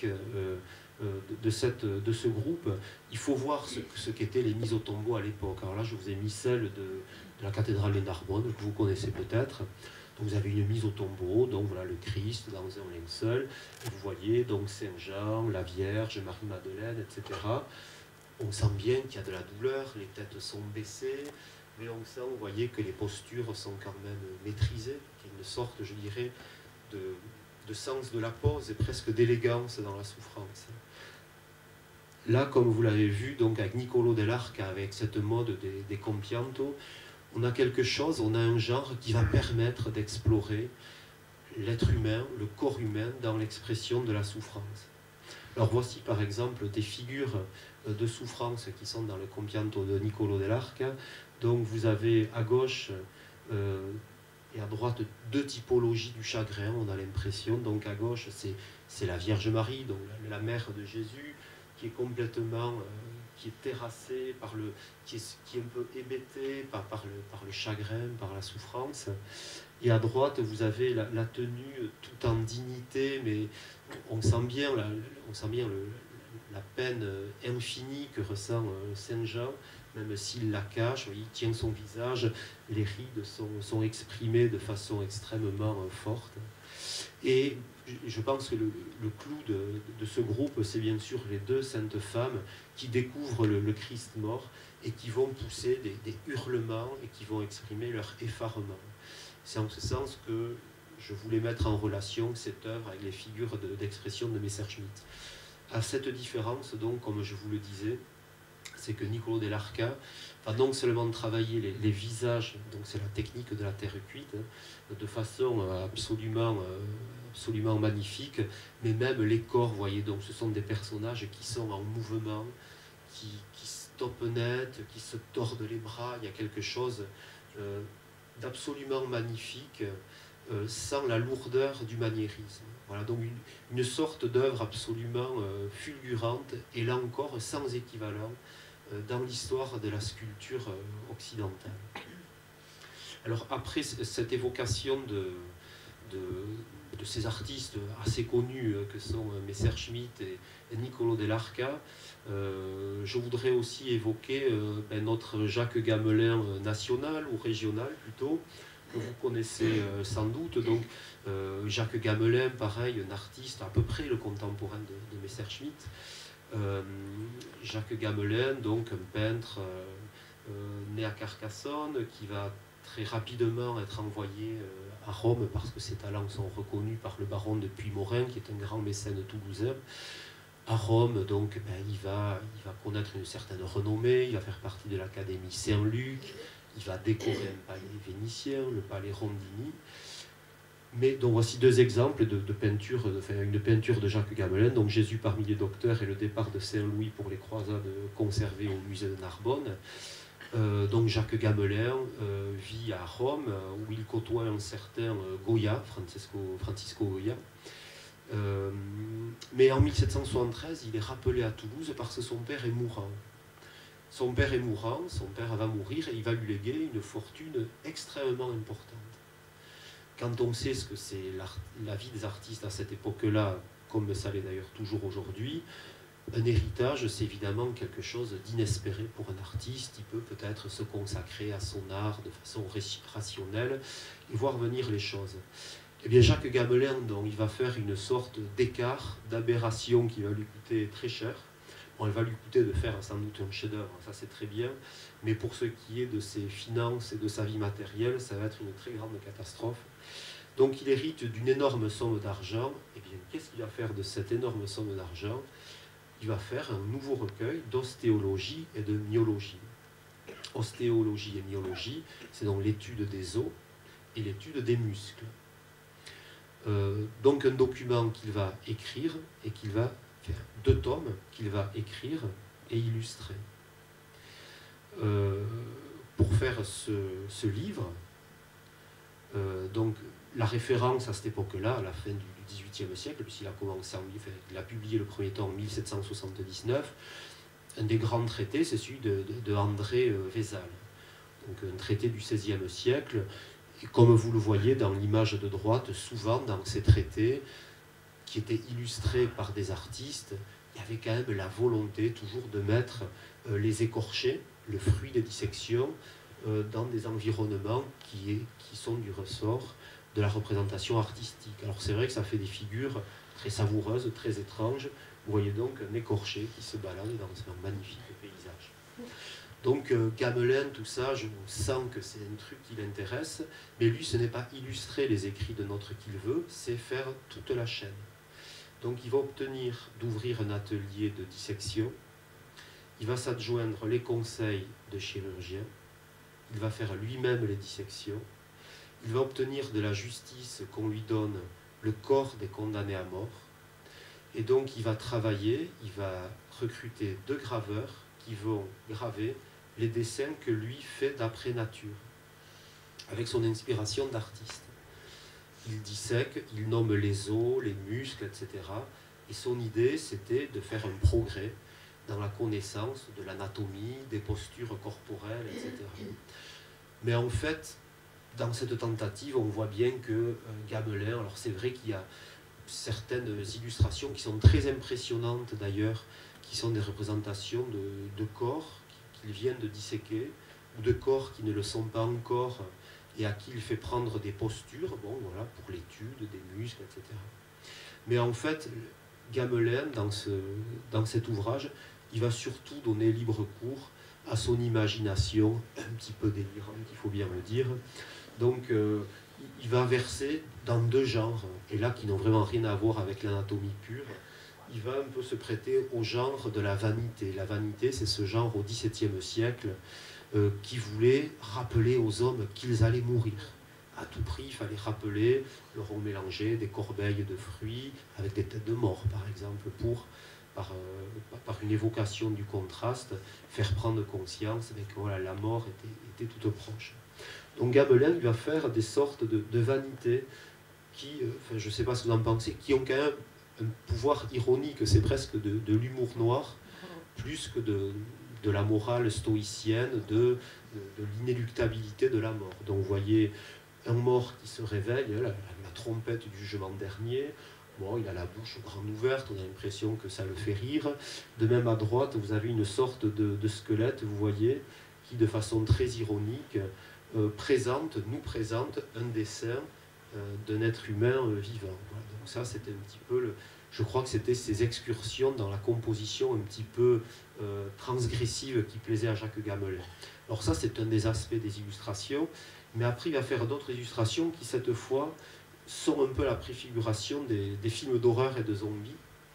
[SPEAKER 1] de ce groupe, il faut voir ce qu'étaient les mises au tombeau à l'époque. Alors là, je vous ai mis celle de la cathédrale de Narbonne, que vous connaissez peut-être. Donc vous avez une mise au tombeau, donc voilà le Christ dans un linceul. Vous voyez donc Saint-Jean, la Vierge, Marie-Madeleine, etc. On sent bien qu'il y a de la douleur, les têtes sont baissées, mais on sent, vous voyez, que les postures sont quand même maîtrisées, qu'il y a une sorte, je dirais, de sens de la pose et presque d'élégance dans la souffrance. Là, comme vous l'avez vu, donc avec Niccolò dell'Arca, avec cette mode des compiantos, on a quelque chose, on a un genre qui va permettre d'explorer l'être humain, le corps humain, dans l'expression de la souffrance. Alors voici par exemple des figures de souffrance qui sont dans le compianto de Niccolò dell'Arca. Donc vous avez à gauche et à droite deux typologies du chagrin, on a l'impression. Donc à gauche, c'est la Vierge Marie, donc la mère de Jésus, qui est complètement... qui est terrassée, qui est un peu hébétée par le chagrin, par la souffrance. Et à droite, vous avez la tenue tout en dignité, mais on sent bien la peine infinie que ressent Saint Jean, même s'il la cache, il tient son visage, les rides sont exprimées de façon extrêmement forte. Et je pense que le clou de ce groupe, c'est bien sûr les deux saintes femmes qui découvrent le Christ mort et qui vont pousser des hurlements et qui vont exprimer leur effarement. C'est en ce sens que je voulais mettre en relation cette œuvre avec les figures d'expression de Messerschmitt. À cette différence, donc, comme je vous le disais, c'est que Niccolò dell'Arca va non seulement travailler les visages, donc c'est la technique de la terre cuite, de façon absolument magnifique, mais même les corps, vous voyez, donc ce sont des personnages qui sont en mouvement, qui stoppent net, qui se tordent les bras, il y a quelque chose d'absolument magnifique, sans la lourdeur du maniérisme. Voilà, donc une sorte d'œuvre absolument fulgurante, et là encore sans équivalent dans l'histoire de la sculpture occidentale. Alors après cette évocation de ces artistes assez connus que sont Messerschmitt et Niccolò dell'Arca, je voudrais aussi évoquer notre Jacques Gamelin national ou régional plutôt, que vous connaissez sans doute. Donc Jacques Gamelin, pareil, un artiste à peu près le contemporain de Messerschmitt. Jacques Gamelin, donc un peintre né à Carcassonne, qui va très rapidement être envoyé à Rome parce que ses talents sont reconnus par le baron de Puymorin, qui est un grand mécène toulousain. À Rome, donc, il va connaître une certaine renommée, il va faire partie de l'Académie Saint-Luc, il va décorer un palais vénitien, le palais Rondini. Mais donc voici deux exemples de peinture, une peinture de Jacques Gamelin, donc Jésus parmi les docteurs et le départ de Saint-Louis pour les croisades conservées au musée de Narbonne. Donc Jacques Gamelin vit à Rome, où il côtoie un certain Goya, Francisco Goya. Mais en 1773, il est rappelé à Toulouse parce que son père est mourant. Son père est mourant, son père va mourir et il va lui léguer une fortune extrêmement importante. Quand on sait ce que c'est la vie des artistes à cette époque-là, comme ça l'est d'ailleurs toujours aujourd'hui, un héritage, c'est évidemment quelque chose d'inespéré pour un artiste. Il peut peut-être se consacrer à son art de façon rationnelle et voir venir les choses. Eh bien, Jacques Gamelin, donc, il va faire une sorte d'écart, d'aberration qui va lui coûter très cher. Bon, elle va lui coûter de faire sans doute un chef-d'œuvre, ça c'est très bien, mais pour ce qui est de ses finances et de sa vie matérielle, ça va être une très grande catastrophe. Donc il hérite d'une énorme somme d'argent. Eh bien, qu'est-ce qu'il va faire de cette énorme somme d'argent? Il va faire un nouveau recueil d'ostéologie et de myologie. Ostéologie et myologie, c'est donc l'étude des os et l'étude des muscles. Donc un document qu'il va écrire et qu'il va faire, 2 tomes qu'il va écrire et illustrer. Pour faire ce livre, donc la référence à cette époque-là, à la fin du XVIIIe siècle, puisqu'il a commencé il a publié le premier tome en 1779, un des grands traités, c'est celui de André Vézal, donc un traité du XVIe siècle. Et comme vous le voyez dans l'image de droite, souvent dans ces traités, qui étaient illustrés par des artistes, il y avait quand même la volonté toujours de mettre les écorchés, le fruit des dissections, dans des environnements qui sont du ressort de la représentation artistique. Alors c'est vrai que ça fait des figures très savoureuses, très étranges. Vous voyez donc un écorché qui se balade dans ce magnifique paysage. Donc Gamelin, tout ça, je sens que c'est un truc qui l'intéresse, mais lui, ce n'est pas illustrer les écrits de notre qu'il veut, c'est faire toute la chaîne. Donc il va obtenir d'ouvrir un atelier de dissection, il va s'adjoindre les conseils de chirurgiens, il va faire lui-même les dissections, il va obtenir de la justice qu'on lui donne le corps des condamnés à mort, et donc il va travailler, il va recruter 2 graveurs qui vont graver les dessins que lui fait d'après nature, avec son inspiration d'artiste. Il dissèque, il nomme les os, les muscles, etc. Et son idée, c'était de faire un progrès dans la connaissance de l'anatomie, des postures corporelles, etc. Mais en fait, dans cette tentative, on voit bien que Gamelin, alors c'est vrai qu'il y a certaines illustrations qui sont très impressionnantes d'ailleurs, qui sont des représentations de corps qu'il vient de disséquer, ou de corps qui ne le sont pas encore, et à qui il fait prendre des postures, bon, voilà, pour l'étude des muscles, etc. Mais en fait, Gamelin, dans cet ouvrage, il va surtout donner libre cours à son imagination, un petit peu délirante, il faut bien le dire. Donc il va verser dans deux genres, et là qui n'ont vraiment rien à voir avec l'anatomie pure. Il va un peu se prêter au genre de la vanité. La vanité, c'est ce genre au XVIIe siècle qui voulait rappeler aux hommes qu'ils allaient mourir. À tout prix, il fallait rappeler, leur ont mélangé des corbeilles de fruits avec des têtes de mort, par exemple, pour, par une évocation du contraste, faire prendre conscience que voilà, la mort était toute proche. Donc Gamelin va faire des sortes de vanités qui, enfin, je ne sais pas ce que vous en pensez, qui ont quand même un pouvoir ironique, c'est presque de l'humour noir, plus que de la morale stoïcienne, de l'inéluctabilité de la mort. Donc vous voyez un mort qui se réveille, la trompette du jugement dernier, bon, il a la bouche grande ouverte, on a l'impression que ça le fait rire. De même à droite, vous avez une sorte de squelette, vous voyez, qui de façon très ironique nous présente un dessin d'un être humain vivant. Voilà. Donc ça, c'était un petit peu, je crois que c'était ces excursions dans la composition un petit peu transgressive qui plaisait à Jacques Gamelin. Alors ça, c'est un des aspects des illustrations, mais après, il va faire d'autres illustrations qui, cette fois, sont un peu la préfiguration des films d'horreur et de zombies,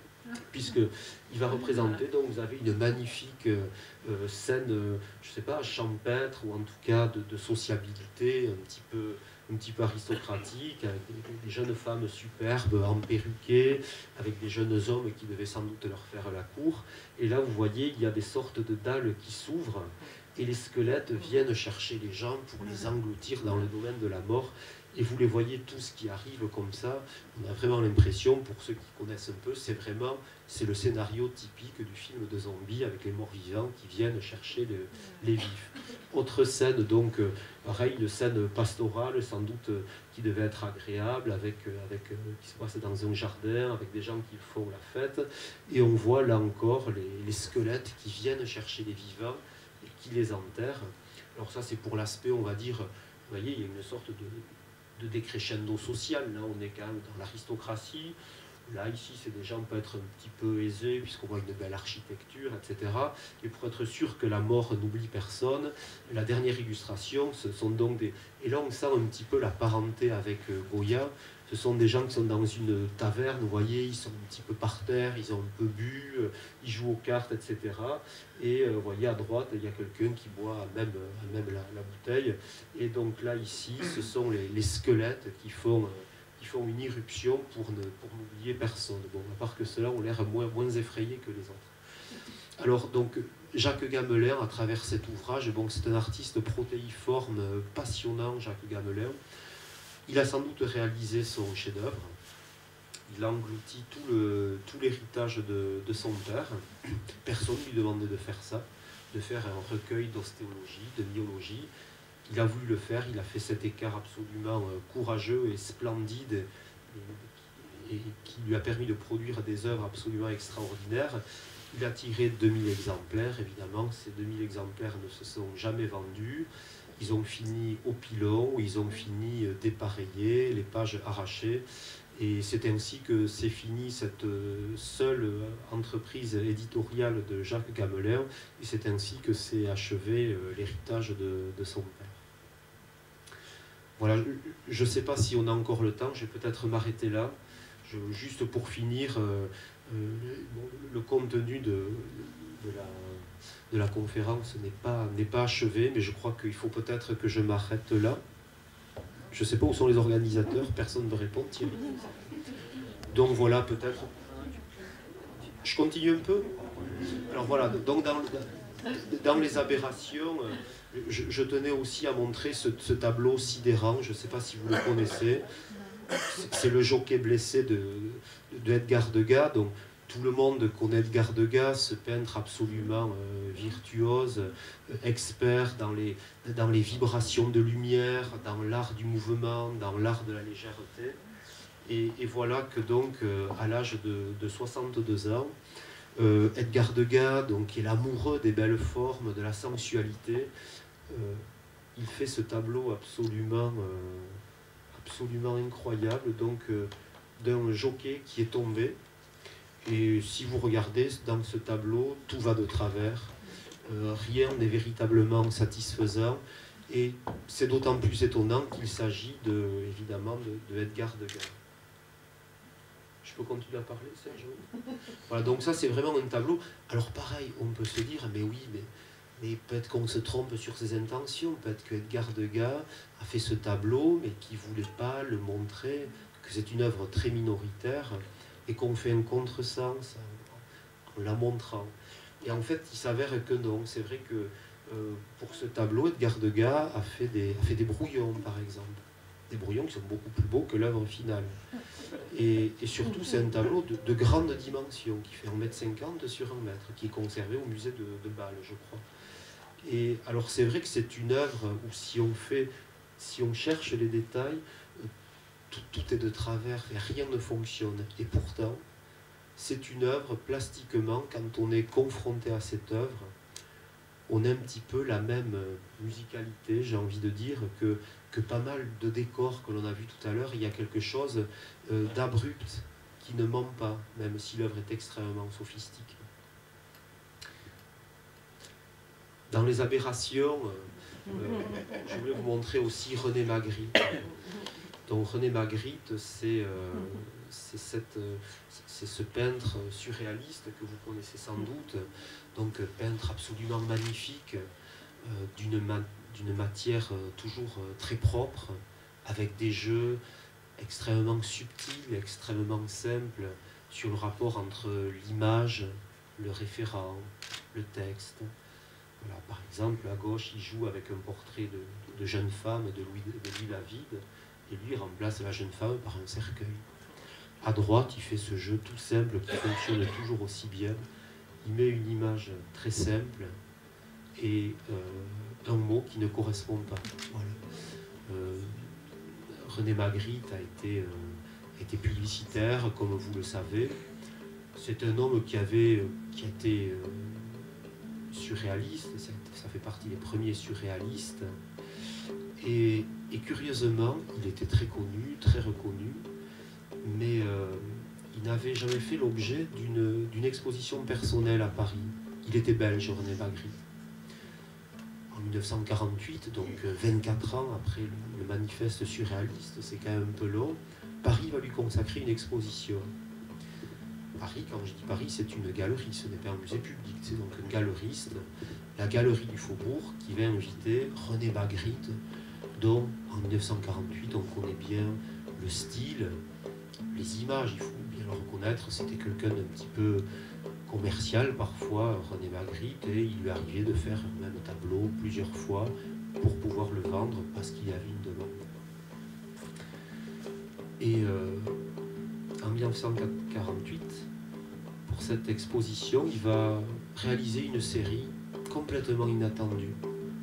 [SPEAKER 1] puisqu'il va représenter, donc vous avez une magnifique scène, je ne sais pas, champêtre, ou en tout cas de sociabilité, un petit peu aristocratique, avec des jeunes femmes superbes, emperruquées, avec des jeunes hommes qui devaient sans doute leur faire la cour. Et là, vous voyez, il y a des sortes de dalles qui s'ouvrent, et les squelettes viennent chercher les gens pour les engloutir dans le domaine de la mort. Et vous les voyez tous qui arrivent comme ça. On a vraiment l'impression, pour ceux qui connaissent un peu, c'est le scénario typique du film de zombies avec les morts vivants qui viennent chercher les vifs. Autre scène, donc, pareil, une scène pastorale, sans doute qui devait être agréable, qui se passe dans un jardin, avec des gens qui font la fête. Et on voit là encore les squelettes qui viennent chercher les vivants et qui les enterrent. Alors ça, c'est pour l'aspect, on va dire, vous voyez, il y a une sorte de décrescendo social. Là, on est quand même dans l'aristocratie. Là, ici, c'est des gens peut-être un petit peu aisés, puisqu'on voit une belle architecture, etc. Et pour être sûr que la mort n'oublie personne, la dernière illustration, ce sont donc des... Et là, on sent un petit peu la parenté avec Goya. Ce sont des gens qui sont dans une taverne, vous voyez, ils sont un petit peu par terre, ils ont un peu bu, ils jouent aux cartes, etc. Et vous voyez, à droite, il y a quelqu'un qui boit même la bouteille. Et donc là, ici, ce sont les squelettes qui font une irruption pour n'oublier personne. Bon, à part que ceux-là ont l'air moins effrayés que les autres. Alors, donc, Jacques Gamelin, à travers cet ouvrage, bon, c'est un artiste protéiforme, passionnant, Jacques Gamelin. Il a sans doute réalisé son chef-d'œuvre. Il a englouti tout l'héritage de son père. Personne ne lui demandait de faire ça, de faire un recueil d'ostéologie, de myologie. Il a voulu le faire, il a fait cet écart absolument courageux et splendide et qui lui a permis de produire des œuvres absolument extraordinaires. Il a tiré 2000 exemplaires, évidemment, ces 2000 exemplaires ne se sont jamais vendus. Ils ont fini au pilon, ils ont fini dépareillés, les pages arrachées. Et c'est ainsi que s'est finie cette seule entreprise éditoriale de Jacques Gamelin, et c'est ainsi que s'est achevé l'héritage de son père. Voilà, je ne sais pas si on a encore le temps, je vais peut-être m'arrêter là. Juste pour finir, le contenu de la conférence n'est pas achevé, mais je crois qu'il faut peut-être que je m'arrête là. Je ne sais pas où sont les organisateurs, personne ne répond, Thierry. Donc voilà, peut-être. Je continue un peu. Alors voilà, donc dans les aberrations, je tenais aussi à montrer ce tableau sidérant, je ne sais pas si vous le connaissez. C'est le jockey blessé de Edgar Degas. Donc, tout le monde connaît Edgar Degas, ce peintre absolument virtuose, expert dans les vibrations de lumière, dans l'art du mouvement, dans l'art de la légèreté. Et voilà que donc, à l'âge de 62 ans, Edgar Degas, donc, qui est l'amoureux des belles formes, de la sensualité, il fait ce tableau absolument incroyable, donc d'un jockey qui est tombé. Et si vous regardez dans ce tableau, tout va de travers. rien n'est véritablement satisfaisant. Et c'est d'autant plus étonnant qu'il s'agit évidemment de Edgar Degas. Je peux continuer à parler, Serge? Voilà, donc ça c'est vraiment un tableau. Alors pareil, on peut se dire, mais oui, mais peut-être qu'on se trompe sur ses intentions, peut-être que Edgar Degas a fait ce tableau, mais qu'il ne voulait pas le montrer, que c'est une œuvre très minoritaire, et qu'on fait un contresens en la montrant. Et en fait, il s'avère que non. C'est vrai que pour ce tableau, Edgar Degas a fait des brouillons, par exemple. Des brouillons qui sont beaucoup plus beaux que l'œuvre finale. Et surtout, c'est un tableau de grande dimension, qui fait 1,50 m sur 1 m, qui est conservé au musée de Bâle, je crois. Et alors, c'est vrai que c'est une œuvre où si on cherche les détails, tout est de travers et rien ne fonctionne. Et pourtant, c'est une œuvre, plastiquement, quand on est confronté à cette œuvre, on a un petit peu la même musicalité, j'ai envie de dire, que pas mal de décors que l'on a vu tout à l'heure. Il y a quelque chose d'abrupt qui ne ment pas, même si l'œuvre est extrêmement sophistiquée. Dans les aberrations, je voulais vous montrer aussi René Magritte. Donc René Magritte, c'est ce peintre surréaliste que vous connaissez sans doute, donc peintre absolument magnifique, d'une matière toujours très propre, avec des jeux extrêmement subtils, extrêmement simples, sur le rapport entre l'image, le référent, le texte. Voilà, par exemple, à gauche, il joue avec un portrait de jeune femme de Louis David, et lui remplace la jeune femme par un cercueil. À droite, il fait ce jeu tout simple qui fonctionne toujours aussi bien. Il met une image très simple et un mot qui ne correspond pas. Voilà. René Magritte a été publicitaire, comme vous le savez. C'est un homme qui a été surréaliste, ça fait partie des premiers surréalistes. Et curieusement, il était très connu, très reconnu, mais il n'avait jamais fait l'objet d'une exposition personnelle à Paris. Il était belge, René Magritte. En 1948, donc 24 ans après le manifeste surréaliste, c'est quand même un peu long, Paris va lui consacrer une exposition. Paris, quand je dis Paris, c'est une galerie, ce n'est pas un musée public, c'est donc un galeriste, la galerie du Faubourg, qui va inviter René Magritte, dont en 1948 on connaît bien le style, les images, il faut bien le reconnaître, c'était quelqu'un d'un petit peu commercial parfois, René Magritte, et il lui arrivait de faire le même tableau plusieurs fois pour pouvoir le vendre parce qu'il y avait une demande. Et en 1948, pour cette exposition, il va réaliser une série complètement inattendue,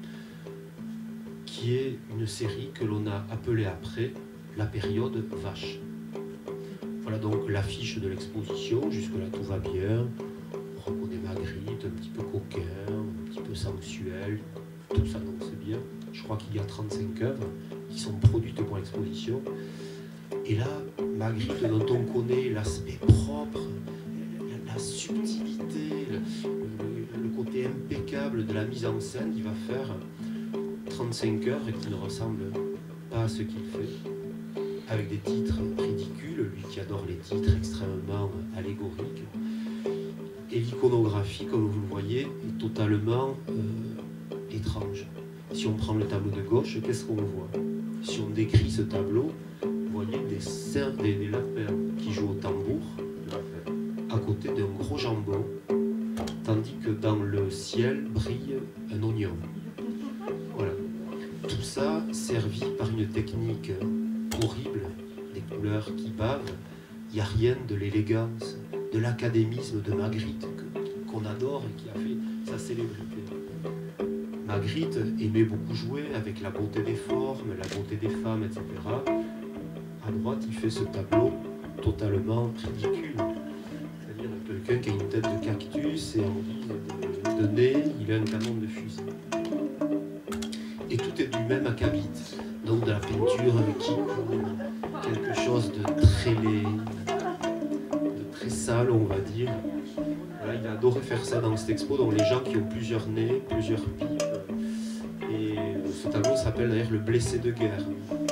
[SPEAKER 1] qui est une série que l'on a appelée après la période vache. Voilà donc l'affiche de l'exposition, jusque-là tout va bien, on reconnaît Magritte, un petit peu coquin, un petit peu sensuel, tout ça donc c'est bien. Je crois qu'il y a 35 œuvres qui sont produites pour l'exposition. Et là, Magritte, dont on connaît l'aspect propre, la subtilité, le côté impeccable de la mise en scène, il va faire 35 œuvres qui ne ressemblent pas à ce qu'il fait, avec des titres ridicules, lui qui adore les titres extrêmement allégoriques. Et l'iconographie, comme vous le voyez, est totalement étrange. Si on prend le tableau de gauche, qu'est-ce qu'on voit? Si on décrit ce tableau, vous voyez des lapins qui jouent au tambour à côté d'un gros jambon, tandis que dans le ciel brille un oignon. Voilà. Tout ça servi par une technique horrible, des couleurs qui bavent. Il n'y a rien de l'élégance, de l'académisme de Magritte qu'on adore et qui a fait sa célébrité. Magritte aimait beaucoup jouer avec la beauté des formes, la beauté des femmes, etc. À droite, il fait ce tableau totalement ridicule. C'est-à-dire quelqu'un qui a une tête de cactus et en guise de nez, il a un canon de fusil. Et tout est du même acabit. Donc de la peinture qui coule, quelque chose de très laid, de très sale, on va dire. voilà, il a adoré faire ça dans cette expo, donc les gens qui ont plusieurs nez, plusieurs pipes. Et ce tableau s'appelle d'ailleurs le blessé de guerre.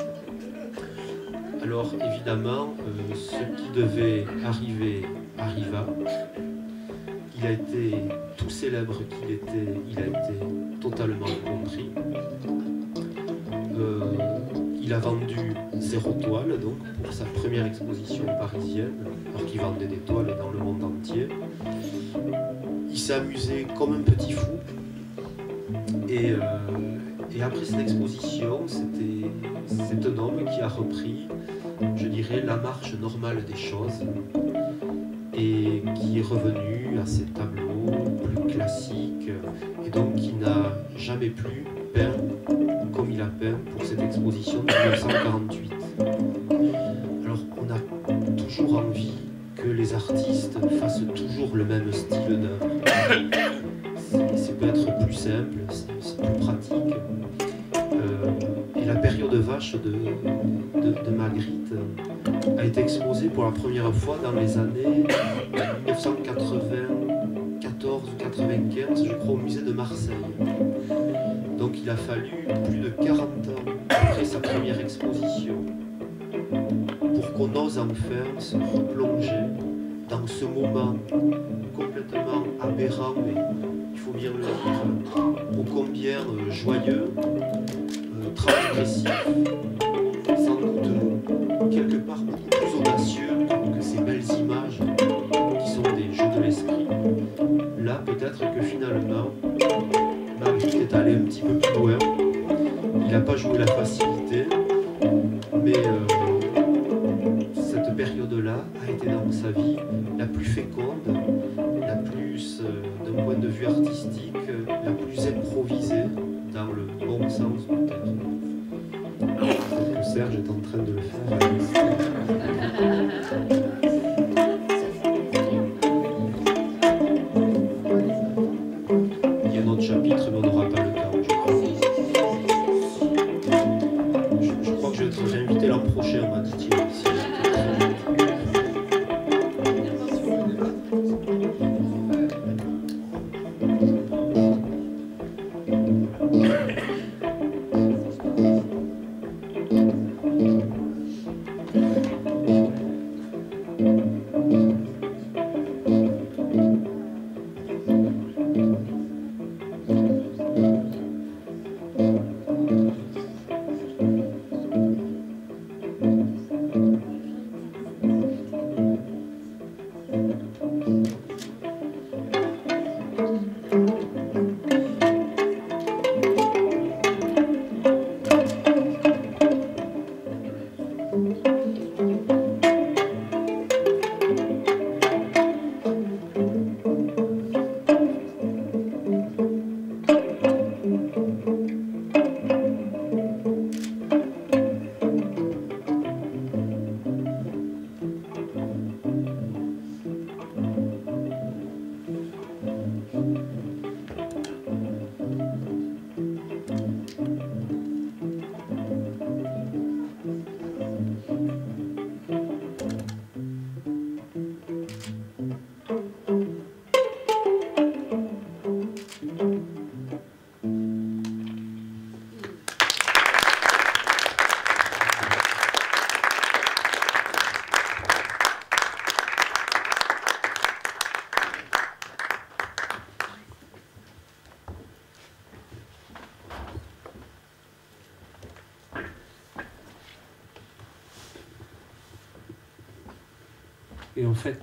[SPEAKER 1] Alors évidemment, ce qui devait arriver arriva. Il a été tout célèbre qu'il était, il a été totalement compris. Il a vendu 0 toile donc pour sa première exposition parisienne, alors qu'il vendait des toiles dans le monde entier. Il s'est amusé comme un petit fou. Et après cette exposition, c'est un homme qui a repris, je dirais, la marche normale des choses et qui est revenu à ses tableaux plus classiques et donc qui n'a jamais plus peint comme il a peint pour cette exposition de 1948. Alors on a toujours envie que les artistes fassent toujours le même style d'œuvre. C'est peut-être plus simple, c'est plus pratique. Et la période vache de Magritte a été exposée pour la première fois dans les années 1994 ou 95, je crois, au musée de Marseille. Donc il a fallu plus de 40 ans après sa première exposition pour qu'on ose enfin se replonger dans ce moment complètement aberrant, mais il faut bien le dire, ô combien joyeux, transgressif, sans doute quelque part beaucoup plus audacieux que ces belles images qui sont des jeux de l'esprit. Là, peut-être que finalement, Magritte est allé un petit peu plus loin. Il n'a pas joué la facilité, mais cette période-là a été dans sa vie la plus féconde, la plus, d'un point de vue artistique, la plus improvisée dans le bon sens du terme. Peut-être que Serge est en train de le faire. Il y a un autre chapitre, mais on n'aura pas le temps, je crois. Je crois que je vais être invité l'an prochain, m'a dit-il.
[SPEAKER 2] Et en fait,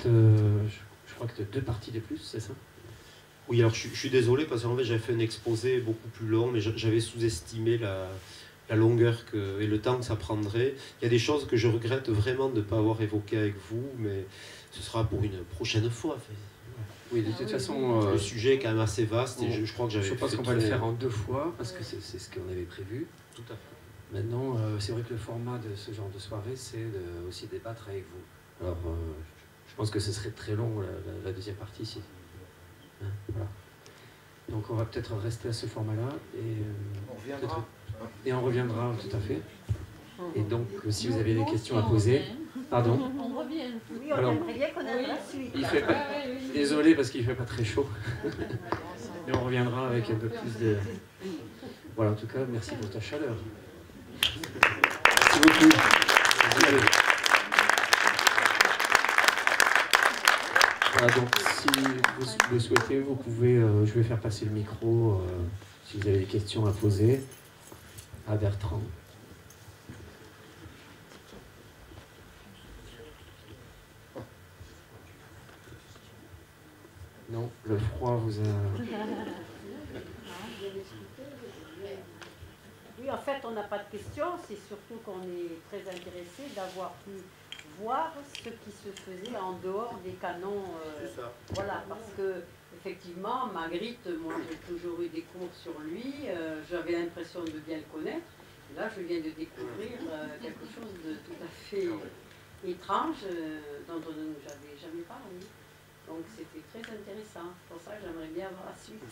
[SPEAKER 2] je crois que tu as 2 parties de plus, c'est ça?
[SPEAKER 1] Oui, alors je suis désolé parce qu'en fait j'avais fait un exposé beaucoup plus long, mais j'avais sous-estimé la longueur et le temps que ça prendrait. Il y a des choses que je regrette vraiment de ne pas avoir évoquées avec vous, mais ce sera pour une prochaine fois.
[SPEAKER 2] Oui, de toute façon...
[SPEAKER 1] le sujet est quand même assez vaste et je crois que j'avais fait...
[SPEAKER 2] Je pense qu'on va le faire en 2 fois, parce que c'est ce qu'on avait prévu.
[SPEAKER 1] Tout à fait.
[SPEAKER 2] Maintenant, c'est vrai que le format de ce genre de soirée, c'est aussi débattre avec vous. Alors, je pense que ce serait très long, la deuxième partie ici. Hein, voilà. Donc on va peut-être rester à ce format-là et
[SPEAKER 3] on reviendra.
[SPEAKER 2] Et on reviendra, tout à fait. Et donc, si vous avez des questions à poser... Pardon?
[SPEAKER 3] On revient.
[SPEAKER 4] Oui, on aimerait bien connaître la suite.
[SPEAKER 2] Il fait pas... Désolé parce qu'il ne fait pas très chaud. Mais on reviendra avec un peu plus de... Voilà, en tout cas, merci pour ta chaleur. Merci beaucoup. Voilà, donc si vous le souhaitez, vous pouvez... je vais faire passer le micro si vous avez des questions à poser à Bertrand. Non, le froid vous a...
[SPEAKER 4] Oui, en fait, on n'a pas de questions, c'est surtout qu'on est très intéressé d'avoir pu voir ce qui se faisait en dehors des canons. Voilà, parce que effectivement, Magritte, moi j'ai toujours eu des cours sur lui, j'avais l'impression de bien le connaître. Et là, je viens de découvrir quelque chose de tout à fait étrange dont on ne nous avait jamais parlé. Donc c'était très intéressant. C'est pour ça que j'aimerais bien avoir la suite.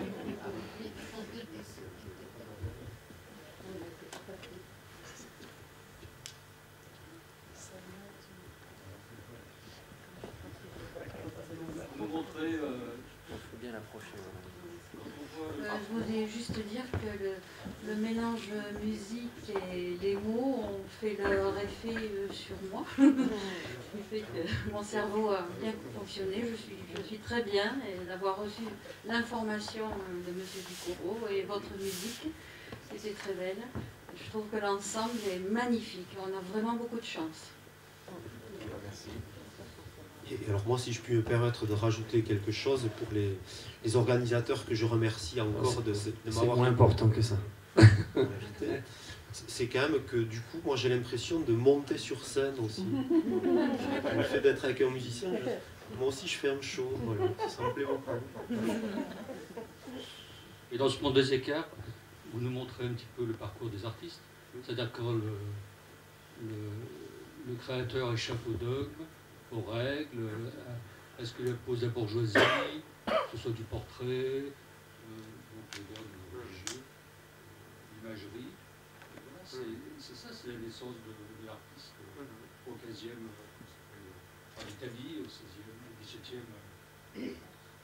[SPEAKER 5] Vous montrez.
[SPEAKER 2] Il faut bien l'approcher.
[SPEAKER 3] Je voulais juste dire que le mélange musique et les mots ont fait leur effet sur moi. Il fait que mon cerveau a bien fonctionné. Je suis très bien et d'avoir reçu l'information de M. Ducoureau et votre musique, c'était très belle. Je trouve que l'ensemble est magnifique. On a vraiment beaucoup de chance.
[SPEAKER 1] Merci. Et alors moi, si je puis me permettre de rajouter quelque chose pour les organisateurs que je remercie encore de m'avoir...
[SPEAKER 2] C'est moins important que ça.
[SPEAKER 1] C'est quand même que du coup, moi j'ai l'impression de monter sur scène aussi. Le fait d'être avec un musicien, moi aussi je fais un show, voilà, ça me plaît beaucoup.
[SPEAKER 5] Et dans ce monde des écarts, vous nous montrez un petit peu le parcours des artistes. C'est-à-dire quand le créateur échappe au dogme, aux règles, est-ce qu'il impose la bourgeoisie, que ce soit du portrait, donc les dogmes religieux, l'imagerie. Voilà, c'est ça, c'est la naissance de l'artiste au 15e, en Italie, au 16e, au 17e.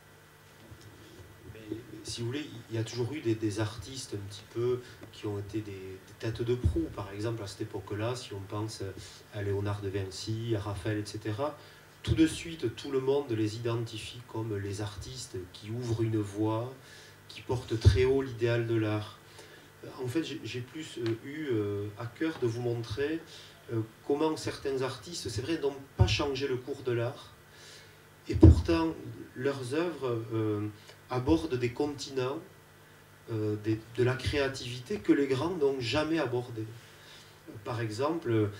[SPEAKER 1] Mais si vous voulez, il y a toujours eu des artistes un petit peu qui ont été des têtes de proue. Par exemple, à cette époque-là, si on pense à Léonard de Vinci, à Raphaël, etc., tout de suite, tout le monde les identifie comme les artistes qui ouvrent une voie, qui portent très haut l'idéal de l'art. En fait, j'ai plus eu à cœur de vous montrer comment certains artistes, c'est vrai, n'ont pas changé le cours de l'art, et pourtant, leurs œuvres abordent des continents, de la créativité que les grands n'ont jamais abordé. Par exemple,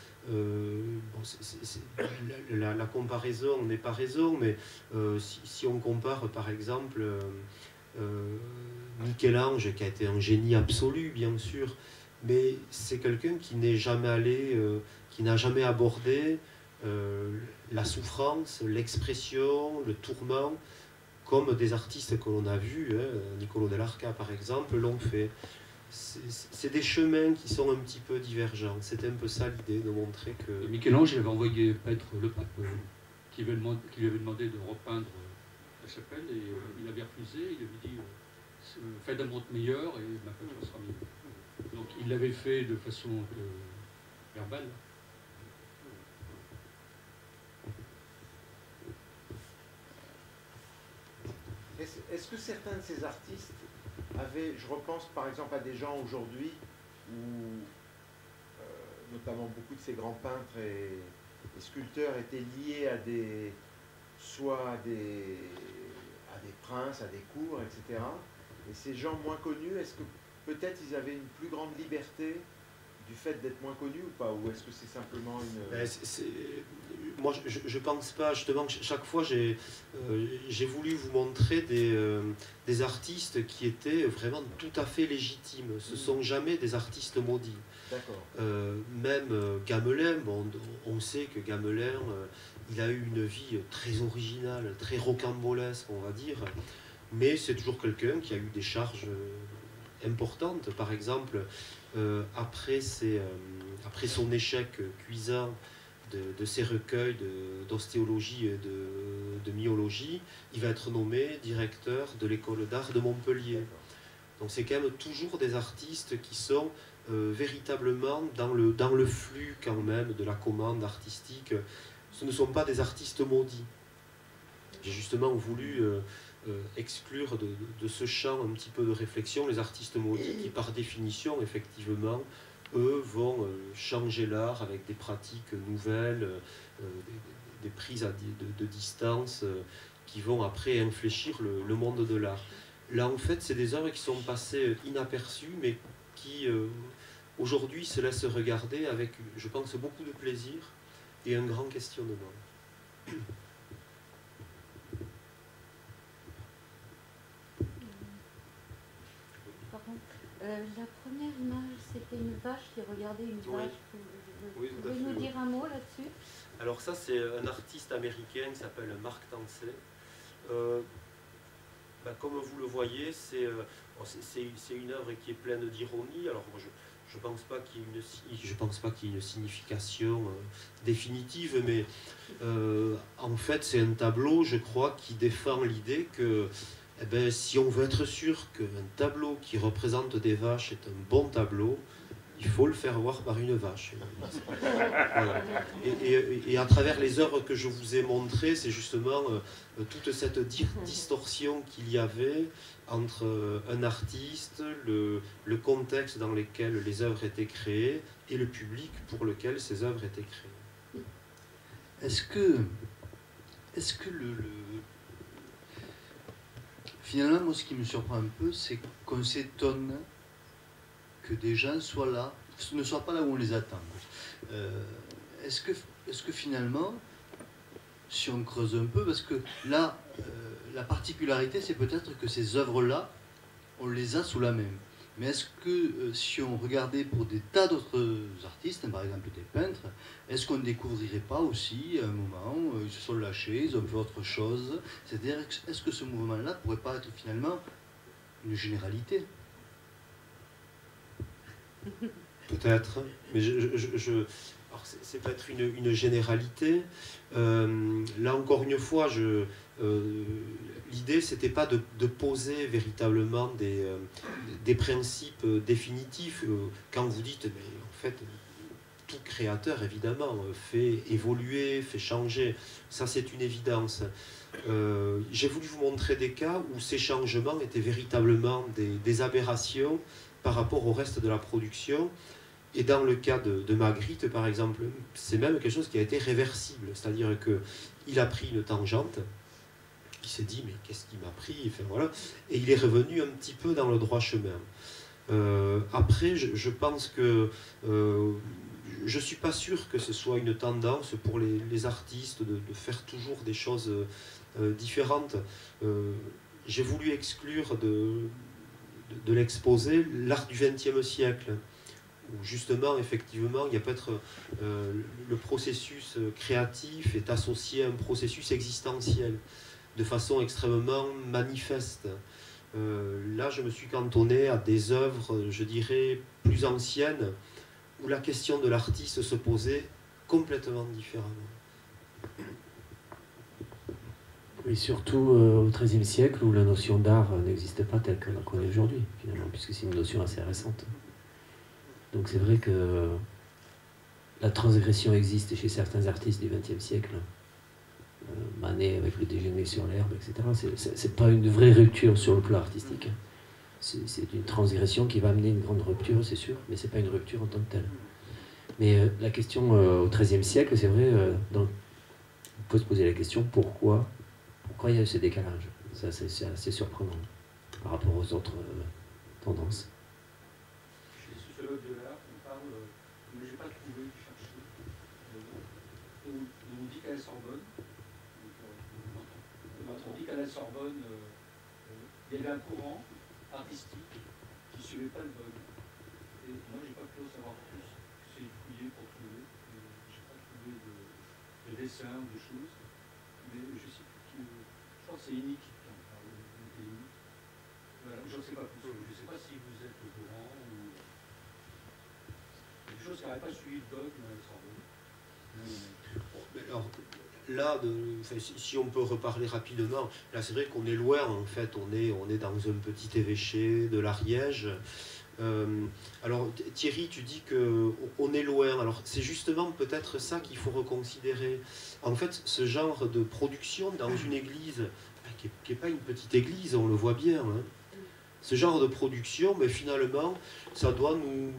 [SPEAKER 1] la comparaison n'est pas raison, mais si on compare par exemple Michel-Ange, qui a été un génie absolu bien sûr, mais c'est quelqu'un qui n'est jamais allé, qui n'a jamais abordé la souffrance, l'expression, le tourment, comme des artistes que l'on a vus, Niccolò dell'Arca par exemple, l'ont fait. C'est des chemins qui sont un petit peu divergents. C'était un peu ça l'idée, de montrer que...
[SPEAKER 5] Et Michel-Ange, il avait envoyé peindre le pape, qui lui avait demandé de repeindre la chapelle, et il avait refusé, il avait dit faites un montre meilleur et ma peinture sera mieux. Donc il l'avait fait de façon verbale.
[SPEAKER 6] Est-ce que certains de ces artistes avaient, je repense par exemple à des gens aujourd'hui où notamment beaucoup de ces grands peintres et sculpteurs étaient liés soit à des princes, à des cours, etc. Et ces gens moins connus, est-ce que peut-être ils avaient une plus grande liberté du fait d'être moins connus ou pas? Ou est-ce que c'est simplement une...
[SPEAKER 1] Moi, je pense pas. Justement, chaque fois, j'ai voulu vous montrer des artistes qui étaient vraiment tout à fait légitimes. Ce ne sont jamais des artistes maudits.
[SPEAKER 6] D'accord.
[SPEAKER 1] Même Gamelin, on sait que Gamelin, il a eu une vie très originale, très rocambolesque, on va dire. Mais c'est toujours quelqu'un qui a eu des charges importantes. Par exemple, après après son échec cuisant de ces recueils d'ostéologie et de myologie, il va être nommé directeur de l'école d'art de Montpellier. Donc c'est quand même toujours des artistes qui sont véritablement dans le flux quand même de la commande artistique. Ce ne sont pas des artistes maudits. J'ai justement voulu exclure de ce champ un petit peu de réflexion les artistes maudits qui par définition effectivement eux vont changer l'art avec des pratiques nouvelles, des prises de distance qui vont après infléchir le monde de l'art. Là, en fait, c'est des œuvres qui sont passées inaperçues, mais qui, aujourd'hui, se laissent regarder avec, je pense, beaucoup de plaisir et un grand questionnement.
[SPEAKER 3] La première image, c'était une vache qui regardait une vache.
[SPEAKER 1] Oui,
[SPEAKER 3] Vous pouvez nous dire un mot là-dessus?
[SPEAKER 1] Alors ça, c'est un artiste américain qui s'appelle Mark Tansey. Comme vous le voyez, c'est une œuvre qui est pleine d'ironie. Alors je ne pense pas qu'il y ait une signification définitive, mais en fait c'est un tableau, je crois, qui défend l'idée que si on veut être sûr qu'un tableau qui représente des vaches est un bon tableau, il faut le faire voir par une vache. Voilà. Et à travers les œuvres que je vous ai montrées, c'est justement toute cette distorsion qu'il y avait entre un artiste, le contexte dans lequel les œuvres étaient créées et le public pour lequel ces œuvres étaient créées.
[SPEAKER 7] Est-ce que finalement, moi, ce qui me surprend un peu, c'est qu'on s'étonne que des gens ne soient pas là où on les attend. Est-ce que finalement, si on creuse un peu, parce que là, la particularité, c'est peut-être que ces œuvres-là, on les a sous la main. Mais est-ce que si on regardait pour des tas d'autres artistes, par exemple des peintres, est-ce qu'on ne découvrirait pas aussi à un moment, ils se sont lâchés, ils ont fait autre chose? C'est-à-dire, est-ce que ce mouvement-là ne pourrait pas être finalement une généralité?
[SPEAKER 1] Peut-être, mais alors c'est peut-être une généralité. Là encore une fois, l'idée c'était pas de poser véritablement des principes définitifs. Quand vous dites, mais en fait, tout créateur évidemment fait évoluer, fait changer. Ça c'est une évidence. J'ai voulu vous montrer des cas où ces changements étaient véritablement des aberrations par rapport au reste de la production. Et dans le cas de Magritte, par exemple, c'est même quelque chose qui a été réversible. C'est-à-dire qu'il a pris une tangente, il s'est dit, mais qu'est-ce qui m'a pris? Enfin, voilà. Et il est revenu un petit peu dans le droit chemin. Après, je pense que je ne suis pas sûr que ce soit une tendance pour les artistes de faire toujours des choses différentes. J'ai voulu exclure de l'exposé l'art du XXe siècle, où justement, effectivement, il y a peut-être le processus créatif est associé à un processus existentiel, de façon extrêmement manifeste. Là, je me suis cantonné à des œuvres, je dirais, plus anciennes, où la question de l'artiste se posait complètement différemment.
[SPEAKER 2] Et surtout au XIIIe siècle, où la notion d'art n'existait pas telle qu'on la connaît aujourd'hui, finalement, puisque c'est une notion assez récente. Donc c'est vrai que la transgression existe chez certains artistes du XXe siècle. Manet avec le déjeuner sur l'herbe, etc. C'est pas une vraie rupture sur le plan artistique. C'est une transgression qui va amener une grande rupture, c'est sûr, mais c'est pas une rupture en tant que telle. Mais la question au XIIIe siècle, c'est vrai, on peut se poser la question pourquoi il y a eu ce décalage. Ça, c'est assez surprenant par rapport aux autres tendances.
[SPEAKER 5] Chez les sociologues de l'art, on parle, mais je n'ai pas trouvé, cherché. On dit qu'à la Sorbonne, il y avait un courant artistique qui ne suivait pas le vogue. Et moi, j'ai pas pu en savoir plus. J'ai fouillé pour trouver. Je n'ai pas trouvé de dessin ou de choses. Mais je sais plus qui. Je pense que c'est Innic qui en parle. Voilà, j'en sais pas plus. Je ne sais pas si vous êtes au courant ou. Des choses chose qui n'aurait pas suivi le dogme,
[SPEAKER 1] Alors, là, si on peut reparler rapidement, là c'est vrai qu'on est loin, en fait, on est dans un petit évêché de l'Ariège. Alors Thierry, tu dis qu'on est loin, alors c'est justement peut-être ça qu'il faut reconsidérer. En fait, ce genre de production dans une église, qui n'est pas une petite église, on le voit bien, hein. Ce genre de production, mais finalement, ça doit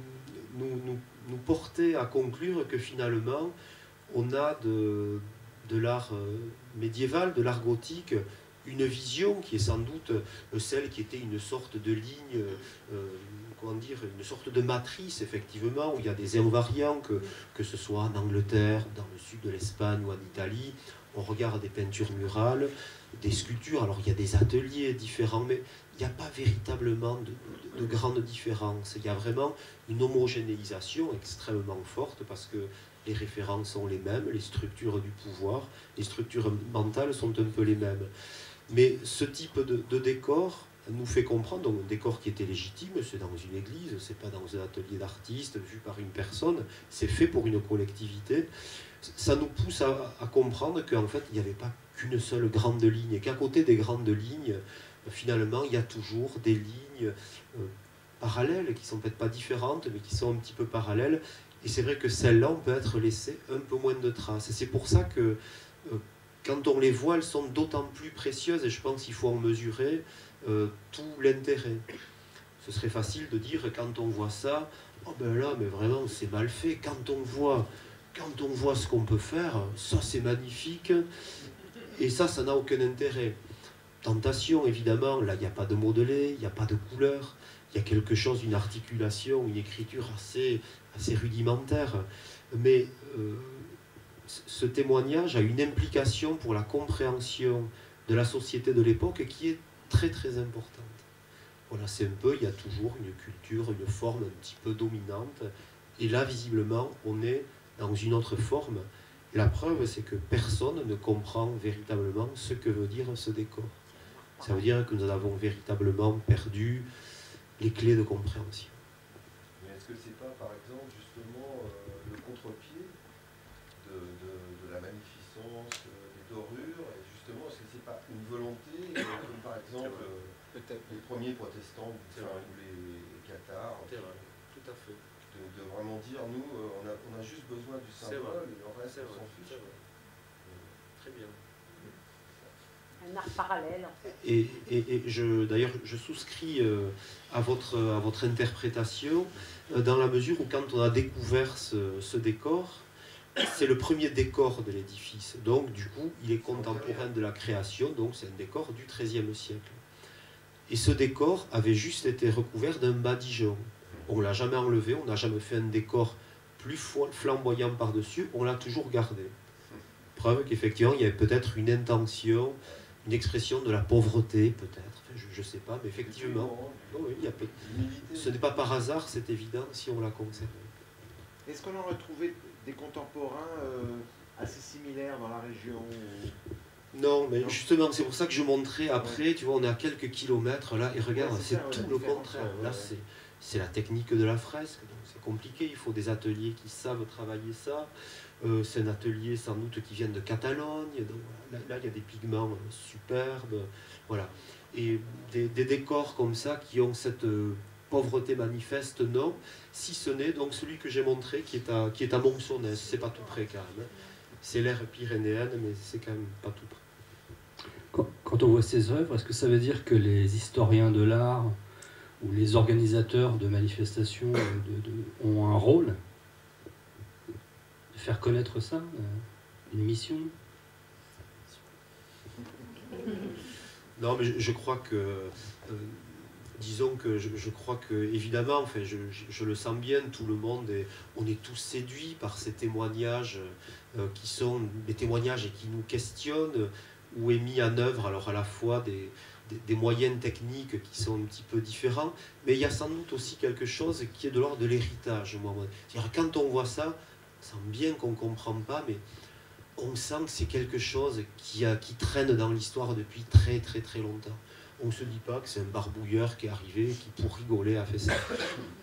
[SPEAKER 1] nous porter à conclure que finalement, on a de l'art médiéval, de l'art gothique, une vision qui est sans doute celle qui était une sorte de ligne, comment dire, une sorte de matrice, effectivement, où il y a des invariants, que ce soit en Angleterre, dans le sud de l'Espagne ou en Italie. On regarde des peintures murales, des sculptures, alors il y a des ateliers différents, mais il n'y a pas véritablement de grandes différences. Il y a vraiment une homogénéisation extrêmement forte, parce que les références sont les mêmes, les structures du pouvoir, les structures mentales sont un peu les mêmes. Mais ce type de décor nous fait comprendre, donc un décor qui était légitime, c'est dans une église, c'est pas dans un atelier d'artiste vu par une personne, c'est fait pour une collectivité. Ça nous pousse à comprendre qu'en fait, il n'y avait pas qu'une seule grande ligne, et qu'à côté des grandes lignes, finalement, il y a toujours des lignes parallèles, qui sont peut-être pas différentes, mais qui sont un petit peu parallèles. Et c'est vrai que celles-là, on peut être laissé un peu moins de traces. Et c'est pour ça que quand on les voit, elles sont d'autant plus précieuses, et je pense qu'il faut en mesurer tout l'intérêt. Ce serait facile de dire, quand on voit ça, oh ben là, mais vraiment, c'est mal fait. Quand on voit ce qu'on peut faire, ça c'est magnifique, et ça n'a aucun intérêt. Tentation, évidemment, là, il n'y a pas de modelé, il n'y a pas de couleur, il y a quelque chose, une articulation, une écriture assez rudimentaire. Mais ce témoignage a une implication pour la compréhension de la société de l'époque qui est très très importante. Voilà, c'est un peu, il y a toujours une culture, une forme un petit peu dominante, et là, visiblement, on est dans une autre forme. La preuve, c'est que personne ne comprend véritablement ce que veut dire ce décor. Ça veut dire que nous avons véritablement perdu les clés de compréhension.
[SPEAKER 8] Mais est-ce que c'est pas, par exemple, justement, le contre-pied de la magnificence des dorures, et justement, est-ce que c'est pas une volonté, comme par exemple les premiers protestants ou les cathares,
[SPEAKER 1] tout à fait.
[SPEAKER 8] De vraiment dire, nous, on a juste besoin du symbole, et le reste, on s'en fiche.
[SPEAKER 1] Très bien.
[SPEAKER 4] Un art parallèle, en fait.
[SPEAKER 1] Et d'ailleurs, je souscris à votre interprétation, dans la mesure où quand on a découvert ce décor, c'est le premier décor de l'édifice. Donc, du coup, il est contemporain de la création, donc c'est un décor du XIIIe siècle. Et ce décor avait juste été recouvert d'un badigeon. On ne l'a jamais enlevé, on n'a jamais fait un décor plus flamboyant par-dessus, on l'a toujours gardé. Preuve qu'effectivement, il y avait peut-être une intention, une expression de la pauvreté, peut-être, enfin, je ne sais pas, mais effectivement, oui, ce n'est pas par hasard, c'est évident, si on l'a conservé.
[SPEAKER 6] Est-ce qu'on a retrouvé des contemporains assez similaires dans la région?
[SPEAKER 1] Non, mais justement, c'est pour ça que je montrais après, tu vois, on est à quelques kilomètres là, et regarde, c'est tout le contraire. Là, c'est la technique de la fresque, donc c'est compliqué, il faut des ateliers qui savent travailler ça. C'est un atelier sans doute qui vient de Catalogne, donc là il y a des pigments superbes, voilà. Et des décors comme ça qui ont cette pauvreté manifeste, non, si ce n'est donc celui que j'ai montré qui est à Monsonnès, c'est pas tout près quand même. C'est l'aire pyrénéenne, mais c'est quand même pas tout près.
[SPEAKER 2] Quand on voit ces œuvres, est-ce que ça veut dire que les historiens de l'art ou les organisateurs de manifestations ont un rôle de faire connaître ça, une mission?
[SPEAKER 1] Non, mais je crois que, disons que je crois que, évidemment, enfin, je le sens bien, tout le monde, on est tous séduits par ces témoignages qui sont des témoignages et qui nous questionnent, où est mis en œuvre alors à la fois des moyens techniques qui sont un petit peu différents, mais il y a sans doute aussi quelque chose qui est de l'ordre de l'héritage. C'est-à-dire, quand on voit ça, on sent bien qu'on ne comprend pas, mais on sent que c'est quelque chose qui traîne dans l'histoire depuis très très très longtemps. On ne se dit pas que c'est un barbouilleur qui est arrivé, qui pour rigoler a fait ça.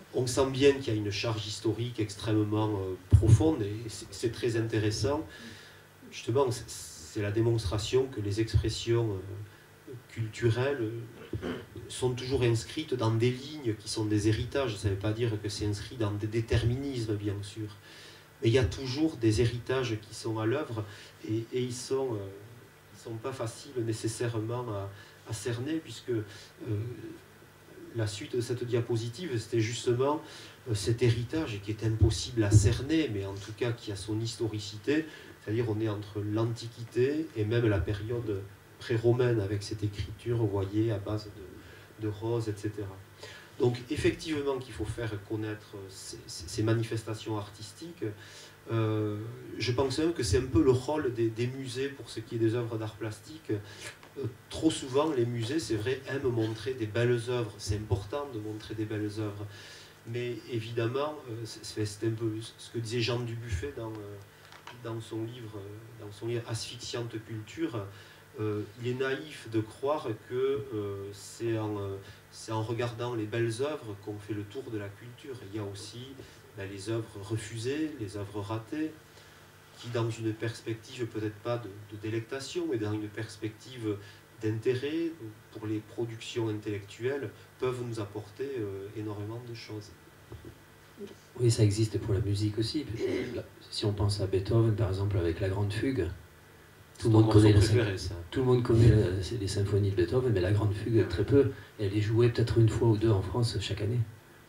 [SPEAKER 1] on sent bien qu'il y a une charge historique extrêmement profonde et c'est très intéressant. Justement, c'est la démonstration que les expressions culturelles sont toujours inscrites dans des lignes qui sont des héritages. Ça ne veut pas dire que c'est inscrit dans des déterminismes, bien sûr. Mais il y a toujours des héritages qui sont à l'œuvre et ils sont pas faciles nécessairement à cerner, puisque la suite de cette diapositive, c'était justement cet héritage qui est impossible à cerner, mais en tout cas qui a son historicité, c'est-à-dire on est entre l'Antiquité et même la période pré-romaine avec cette écriture, vous voyez, à base de roses, etc. Donc effectivement qu'il faut faire connaître ces manifestations artistiques. Je pense même que c'est un peu le rôle des musées pour ce qui est des œuvres d'art plastique. Trop souvent, les musées, c'est vrai, aiment montrer des belles œuvres. C'est important de montrer des belles œuvres. Mais évidemment, c'est un peu ce que disait Jean Dubuffet dans son livre Asphyxiante culture. Il est naïf de croire que c'est en regardant les belles œuvres qu'on fait le tour de la culture. Il y a aussi les œuvres refusées, les œuvres ratées, qui dans une perspective peut-être pas de délectation, mais dans une perspective d'intérêt pour les productions intellectuelles, peuvent nous apporter énormément de choses.
[SPEAKER 2] Oui, ça existe pour la musique aussi. Si on pense à Beethoven, par exemple, avec la Grande Fugue, tout le monde connaît les symphonies de Beethoven, mais la Grande Fugue, très peu. Elle est jouée peut-être une fois ou deux en France chaque année.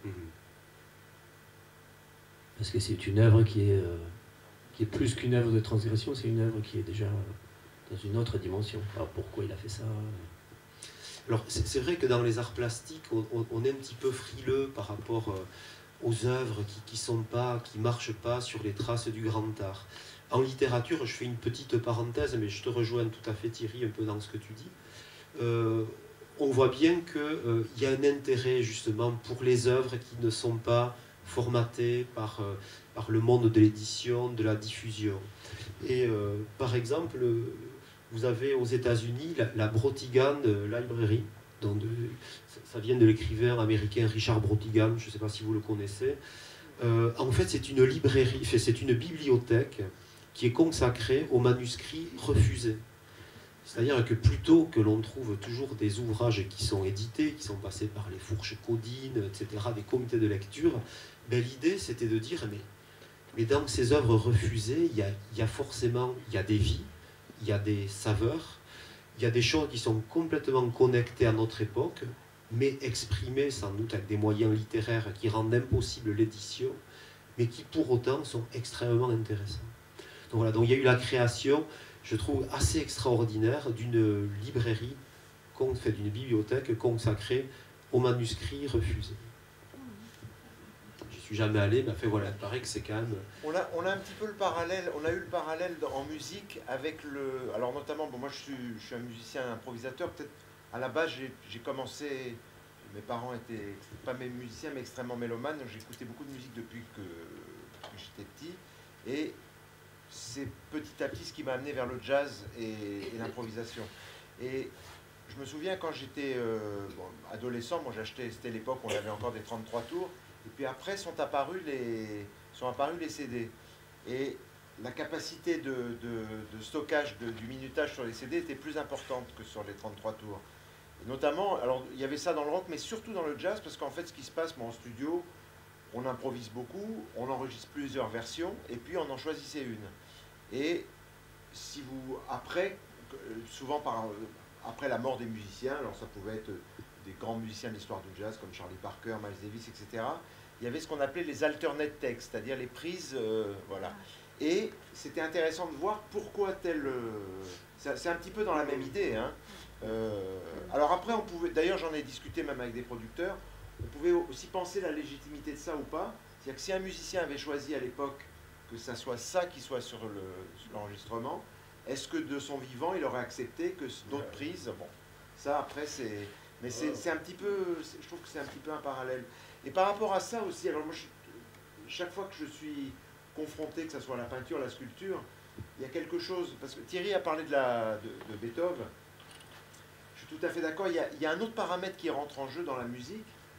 [SPEAKER 2] Parce que c'est une œuvre qui est plus qu'une œuvre de transgression, c'est une œuvre qui est déjà dans une autre dimension. Alors pourquoi il a fait ça?
[SPEAKER 1] Alors c'est vrai que dans les arts plastiques, on est un petit peu frileux par rapport aux œuvres qui marchent pas sur les traces du grand art. En littérature, je fais une petite parenthèse, mais je te rejoins tout à fait, Thierry, un peu dans ce que tu dis. On voit bien qu'il y a un intérêt justement pour les œuvres qui ne sont pas formatées par le monde de l'édition, de la diffusion. Et par exemple, vous avez aux États-Unis la Brotigan Library, ça vient de l'écrivain américain Richard Brotigan, je ne sais pas si vous le connaissez. En fait, c'est une librairie, c'est une bibliothèque qui est consacrée aux manuscrits refusés. C'est-à-dire que plutôt que l'on trouve toujours des ouvrages qui sont édités, qui sont passés par les fourches codines, etc., des comités de lecture, ben, l'idée c'était de dire, mais dans ces œuvres refusées, il y a forcément des vies, il y a des saveurs, il y a des choses qui sont complètement connectées à notre époque, mais exprimées sans doute avec des moyens littéraires qui rendent impossible l'édition, mais qui pour autant sont extrêmement intéressants. Donc voilà, donc il y a eu la création, je trouve assez extraordinaire, d'une librairie, d'une bibliothèque consacrée aux manuscrits refusés. Je ne suis jamais allé, mais voilà, il paraît que c'est quand même...
[SPEAKER 6] On a un petit peu le parallèle, on a eu le parallèle en musique avec le... Alors notamment, bon, moi je suis un musicien improvisateur, peut-être à la base j'ai commencé, mes parents étaient pas mes musiciens mais extrêmement mélomanes, donc j'écoutais beaucoup de musique depuis que j'étais petit, et c'est petit à petit ce qui m'a amené vers le jazz et l'improvisation. Et je me souviens quand j'étais adolescent, moi j'achetais, c'était l'époque où on avait encore des 33 tours, et puis après sont apparus les CD. Et la capacité de stockage du minutage sur les CD était plus importante que sur les 33 tours. Et notamment, alors il y avait ça dans le rock, mais surtout dans le jazz, parce qu'en fait ce qui se passe, moi en studio, on improvise beaucoup, on enregistre plusieurs versions, et puis on en choisissait une. Et si vous, souvent après la mort des musiciens, alors ça pouvait être des grands musiciens de l'histoire du jazz, comme Charlie Parker, Miles Davis, etc., il y avait ce qu'on appelait les alternate takes, c'est-à-dire les prises, voilà. Et c'était intéressant de voir pourquoi c'est un petit peu dans la même idée, hein. Alors après, on pouvait, d'ailleurs j'en ai discuté même avec des producteurs, on pouvait aussi penser la légitimité de ça ou pas. C'est-à-dire que si un musicien avait choisi à l'époque que ça soit ça qui soit sur l'enregistrement, est-ce que de son vivant, il aurait accepté que d'autres prises, bon, ça après c'est... Mais c'est un petit peu, je trouve que c'est un petit peu un parallèle. Et par rapport à ça aussi, alors moi, chaque fois que je suis confronté, que ce soit à la peinture, la sculpture, il y a quelque chose, parce que Thierry a parlé de Beethoven, je suis tout à fait d'accord, il y a un autre paramètre qui rentre en jeu dans la musique,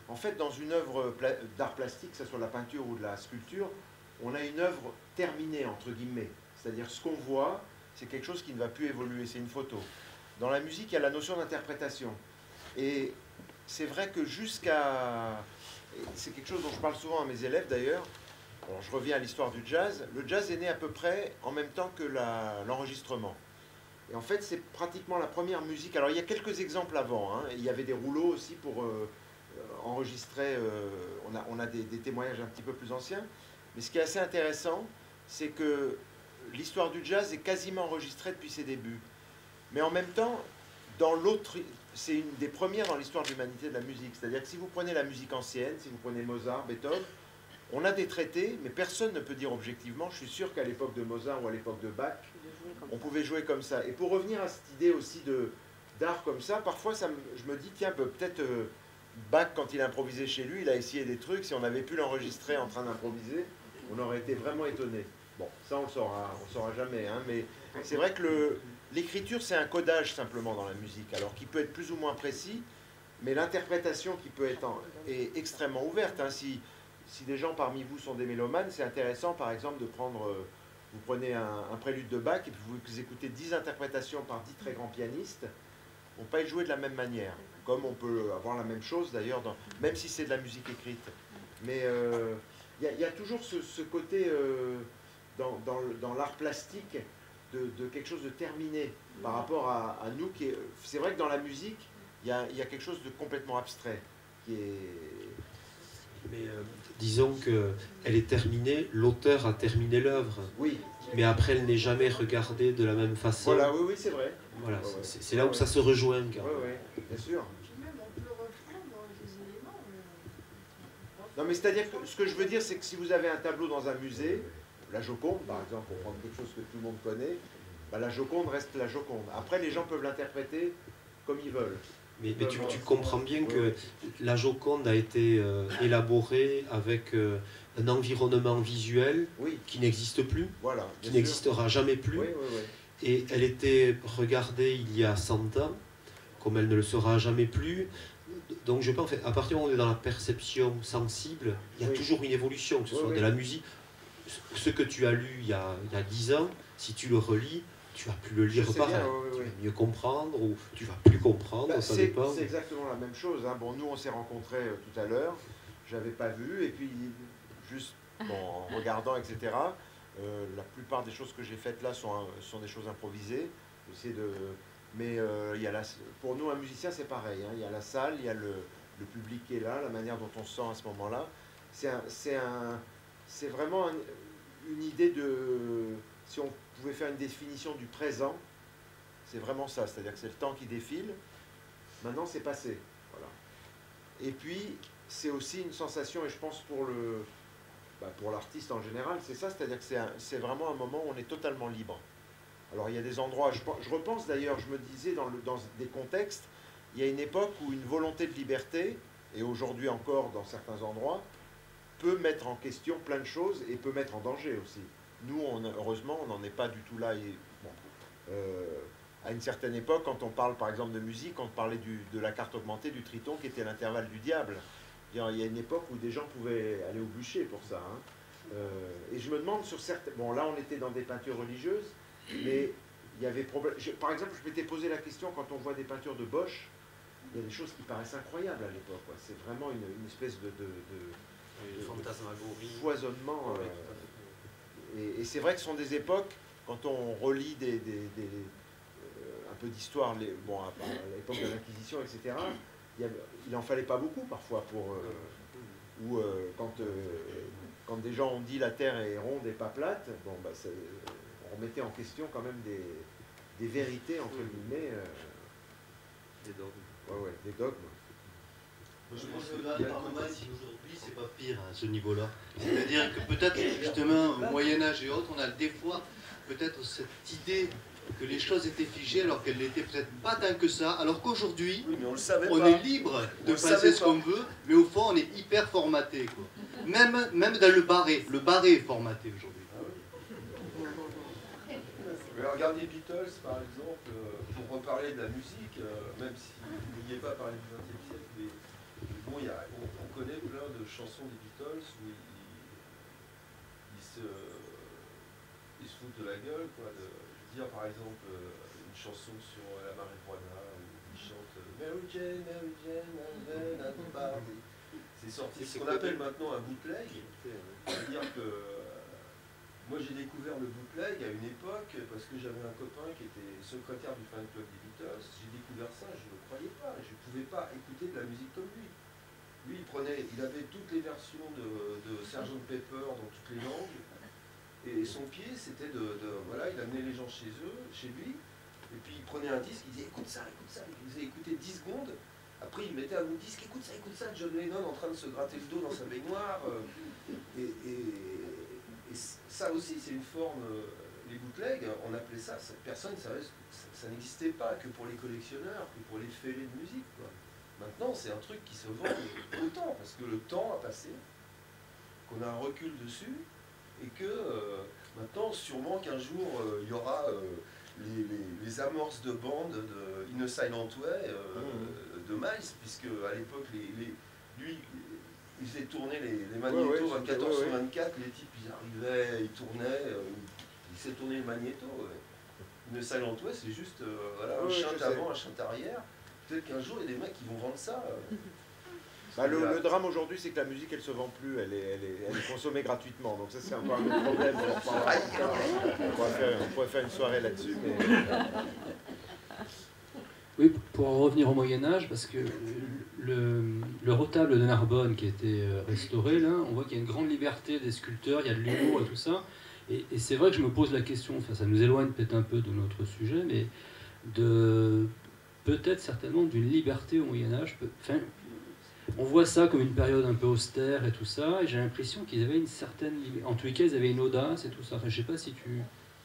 [SPEAKER 6] En fait, dans une œuvre d'art plastique, que ce soit la peinture ou de la sculpture, on a une œuvre terminée, entre guillemets. C'est-à-dire ce qu'on voit, c'est quelque chose qui ne va plus évoluer, c'est une photo. Dans la musique, il y a la notion d'interprétation. Et c'est vrai que jusqu'à... C'est quelque chose dont je parle souvent à mes élèves d'ailleurs. Bon, je reviens à l'histoire du jazz. Le jazz est né à peu près en même temps que l'enregistrement. Et en fait, c'est pratiquement la première musique. Alors, il y a quelques exemples avant. Hein. Il y avait des rouleaux aussi pour enregistrer. On a des témoignages un petit peu plus anciens. Mais ce qui est assez intéressant, c'est que l'histoire du jazz est quasiment enregistrée depuis ses débuts. Mais en même temps, dans l'autre, c'est une des premières dans l'histoire de l'humanité de la musique. C'est-à-dire que si vous prenez la musique ancienne, si vous prenez Mozart, Beethoven, on a des traités, mais personne ne peut dire objectivement, je suis sûr qu'à l'époque de Mozart ou à l'époque de Bach, on pouvait jouer comme ça. Et pour revenir à cette idée aussi d'art comme ça, parfois je me dis, tiens, peut-être Bach, quand il a improvisé chez lui, il a essayé des trucs, si on avait pu l'enregistrer en train d'improviser, on aurait été vraiment étonné. Bon, ça on le saura jamais, hein, mais c'est vrai que l'écriture c'est un codage simplement dans la musique, alors qui peut être plus ou moins précis, mais l'interprétation qui peut être est extrêmement ouverte. Hein. Si des gens parmi vous sont des mélomanes, c'est intéressant par exemple de prendre, vous prenez un prélude de Bach et puis vous écoutez 10 interprétations par 10 très grands pianistes, on ne peut pas être joué de la même manière, comme on peut avoir la même chose d'ailleurs, même si c'est de la musique écrite. Mais il y a toujours ce côté dans l'art plastique de quelque chose de terminé par rapport à nous. C'est vrai que dans la musique, il y a quelque chose de complètement abstrait qui est...
[SPEAKER 1] Mais disons qu'elle est terminée, l'auteur a terminé l'œuvre.
[SPEAKER 6] Oui.
[SPEAKER 1] Mais après, elle n'est jamais regardée de la même façon.
[SPEAKER 6] Voilà, oui, c'est vrai.
[SPEAKER 1] Voilà, c'est là où ça se rejoint.
[SPEAKER 6] Oui, bien sûr. Non, mais c'est-à-dire que ce que je veux dire, c'est que si vous avez un tableau dans un musée, la Joconde, par exemple, pour prendre quelque chose que tout le monde connaît, bah, la Joconde reste la Joconde. Après, les gens peuvent l'interpréter comme ils veulent.
[SPEAKER 1] Mais tu comprends bien que la Joconde a été élaborée avec un environnement visuel qui n'existe plus, qui n'existera jamais plus. Et elle était regardée il y a 100 ans, comme elle ne le sera jamais plus. Donc je pense qu'à partir du moment où on est dans la perception sensible, il y a toujours une évolution, que ce soit de la musique. Ce que tu as lu il y a 10 ans, si tu le relis, tu vas plus le lire pareil. Tu vas mieux comprendre ou tu vas plus comprendre, ça dépend.
[SPEAKER 6] C'est exactement la même chose. Hein. Bon, nous on s'est rencontrés tout à l'heure, j'avais pas vu, et puis juste en regardant, etc. La plupart des choses que j'ai faites là sont des choses improvisées. Mais il y a pour nous, un musicien, c'est pareil. Hein. Il y a la salle, il y a le public qui est là, la manière dont on se sent à ce moment-là. C'est vraiment une idée de... Si on pouvait faire une définition du présent, c'est vraiment ça. C'est-à-dire que c'est le temps qui défile. Maintenant, c'est passé. Voilà. Et puis, c'est aussi une sensation, et je pense pour l'artiste en général, c'est ça. C'est-à-dire que c'est vraiment un moment où on est totalement libre. Alors il y a des endroits, je repense d'ailleurs, je me disais dans des contextes, il y a une époque où une volonté de liberté, et aujourd'hui encore dans certains endroits, peut mettre en question plein de choses et peut mettre en danger aussi. Nous, heureusement, on n'en est pas du tout là. À une certaine époque, quand on parle par exemple de musique, on parlait de la carte augmentée, du triton qui était l'intervalle du diable. Il y a une époque où des gens pouvaient aller au bûcher pour ça. Hein. Et je me demande sur certaines... Bon, là on était dans des peintures religieuses, mais il y avait par exemple, je m'étais posé la question, quand on voit des peintures de Bosch, il y a des choses qui paraissent incroyables à l'époque. C'est vraiment une espèce de
[SPEAKER 1] fantasmagorie,
[SPEAKER 6] foisonnement. Et c'est vrai que ce sont des époques, quand on relit un peu d'histoire, à l'époque de l'Inquisition, etc., il n'en fallait pas beaucoup parfois quand des gens ont dit la Terre est ronde et pas plate, bon, on remettait en question quand même des vérités, entre guillemets.
[SPEAKER 1] Des dogmes.
[SPEAKER 6] Des dogmes.
[SPEAKER 7] Je pense que là, aujourd'hui, c'est pas pire à ce niveau-là. C'est-à-dire que peut-être, justement, au Moyen-Âge et autres, on a des fois peut-être cette idée que les choses étaient figées alors qu'elles n'étaient peut-être pas tant que ça, alors qu'aujourd'hui, on est libre de penser ce qu'on veut, mais au fond, on est hyper formaté. Quoi. Même dans le barré est formaté aujourd'hui.
[SPEAKER 8] Regardez Beatles, par exemple, pour reparler de la musique, même si vous n'oubliez pas parler du XXe siècle, mais bon, bon, on connaît plein de chansons des Beatles où ils se foutent de la gueule, quoi. Je veux dire, par exemple, une chanson sur la marijuana où ils chantent Mary Jane, c'est sorti ce qu'on appelle maintenant un bootleg. C'est-à-dire que moi j'ai découvert le bootleg à une époque parce que j'avais un copain qui était secrétaire du fan club des Beatles. J'ai découvert ça, je ne le croyais pas. Je ne pouvais pas écouter de la musique comme lui. Lui, il avait toutes les versions de Sgt Pepper dans toutes les langues. Et son pied, c'était voilà, il amenait les gens chez lui. Et puis il prenait un disque, il disait écoute ça. Il faisait écouter 10 secondes. Après il mettait un autre disque, écoute ça, John Lennon en train de se gratter le dos dans sa baignoire. Et ça aussi, c'est une forme, les bootlegs, on appelait ça, personne ne savait, ça n'existait pas que pour les collectionneurs, que pour les fêlés de musique, quoi. Maintenant, c'est un truc qui se vend autant, parce que le temps a passé, qu'on a un recul dessus, et que maintenant, sûrement qu'un jour, il y aura les amorces de bande de In a Silent Way de Miles, puisque à l'époque, lui, il faisait tourner les magnétos 24 sur 24, les types ils arrivaient, ils tournaient, il faisait tourner le magnéto. Une Silent Way, c'est juste voilà, un chant avant, un chant arrière. Peut-être qu'un jour, il y a des mecs qui vont vendre ça.
[SPEAKER 6] Le drame aujourd'hui, c'est que la musique, elle se vend plus, elle est consommée gratuitement. Donc ça, c'est un peu un autre problème. On pourrait faire une soirée là-dessus. Mais...
[SPEAKER 2] Oui, pour en revenir au Moyen-Âge, parce que le retable de Narbonne qui a été restauré, là, on voit qu'il y a une grande liberté des sculpteurs, il y a de l'humour et tout ça. Et c'est vrai que je me pose la question, enfin, ça nous éloigne peut-être un peu de notre sujet, mais peut-être certainement d'une liberté au Moyen-Âge. Enfin, on voit ça comme une période un peu austère et tout ça, et j'ai l'impression qu'ils avaient une certaine liberté. En tous les cas, ils avaient une audace et tout ça. Enfin, je sais pas si tu...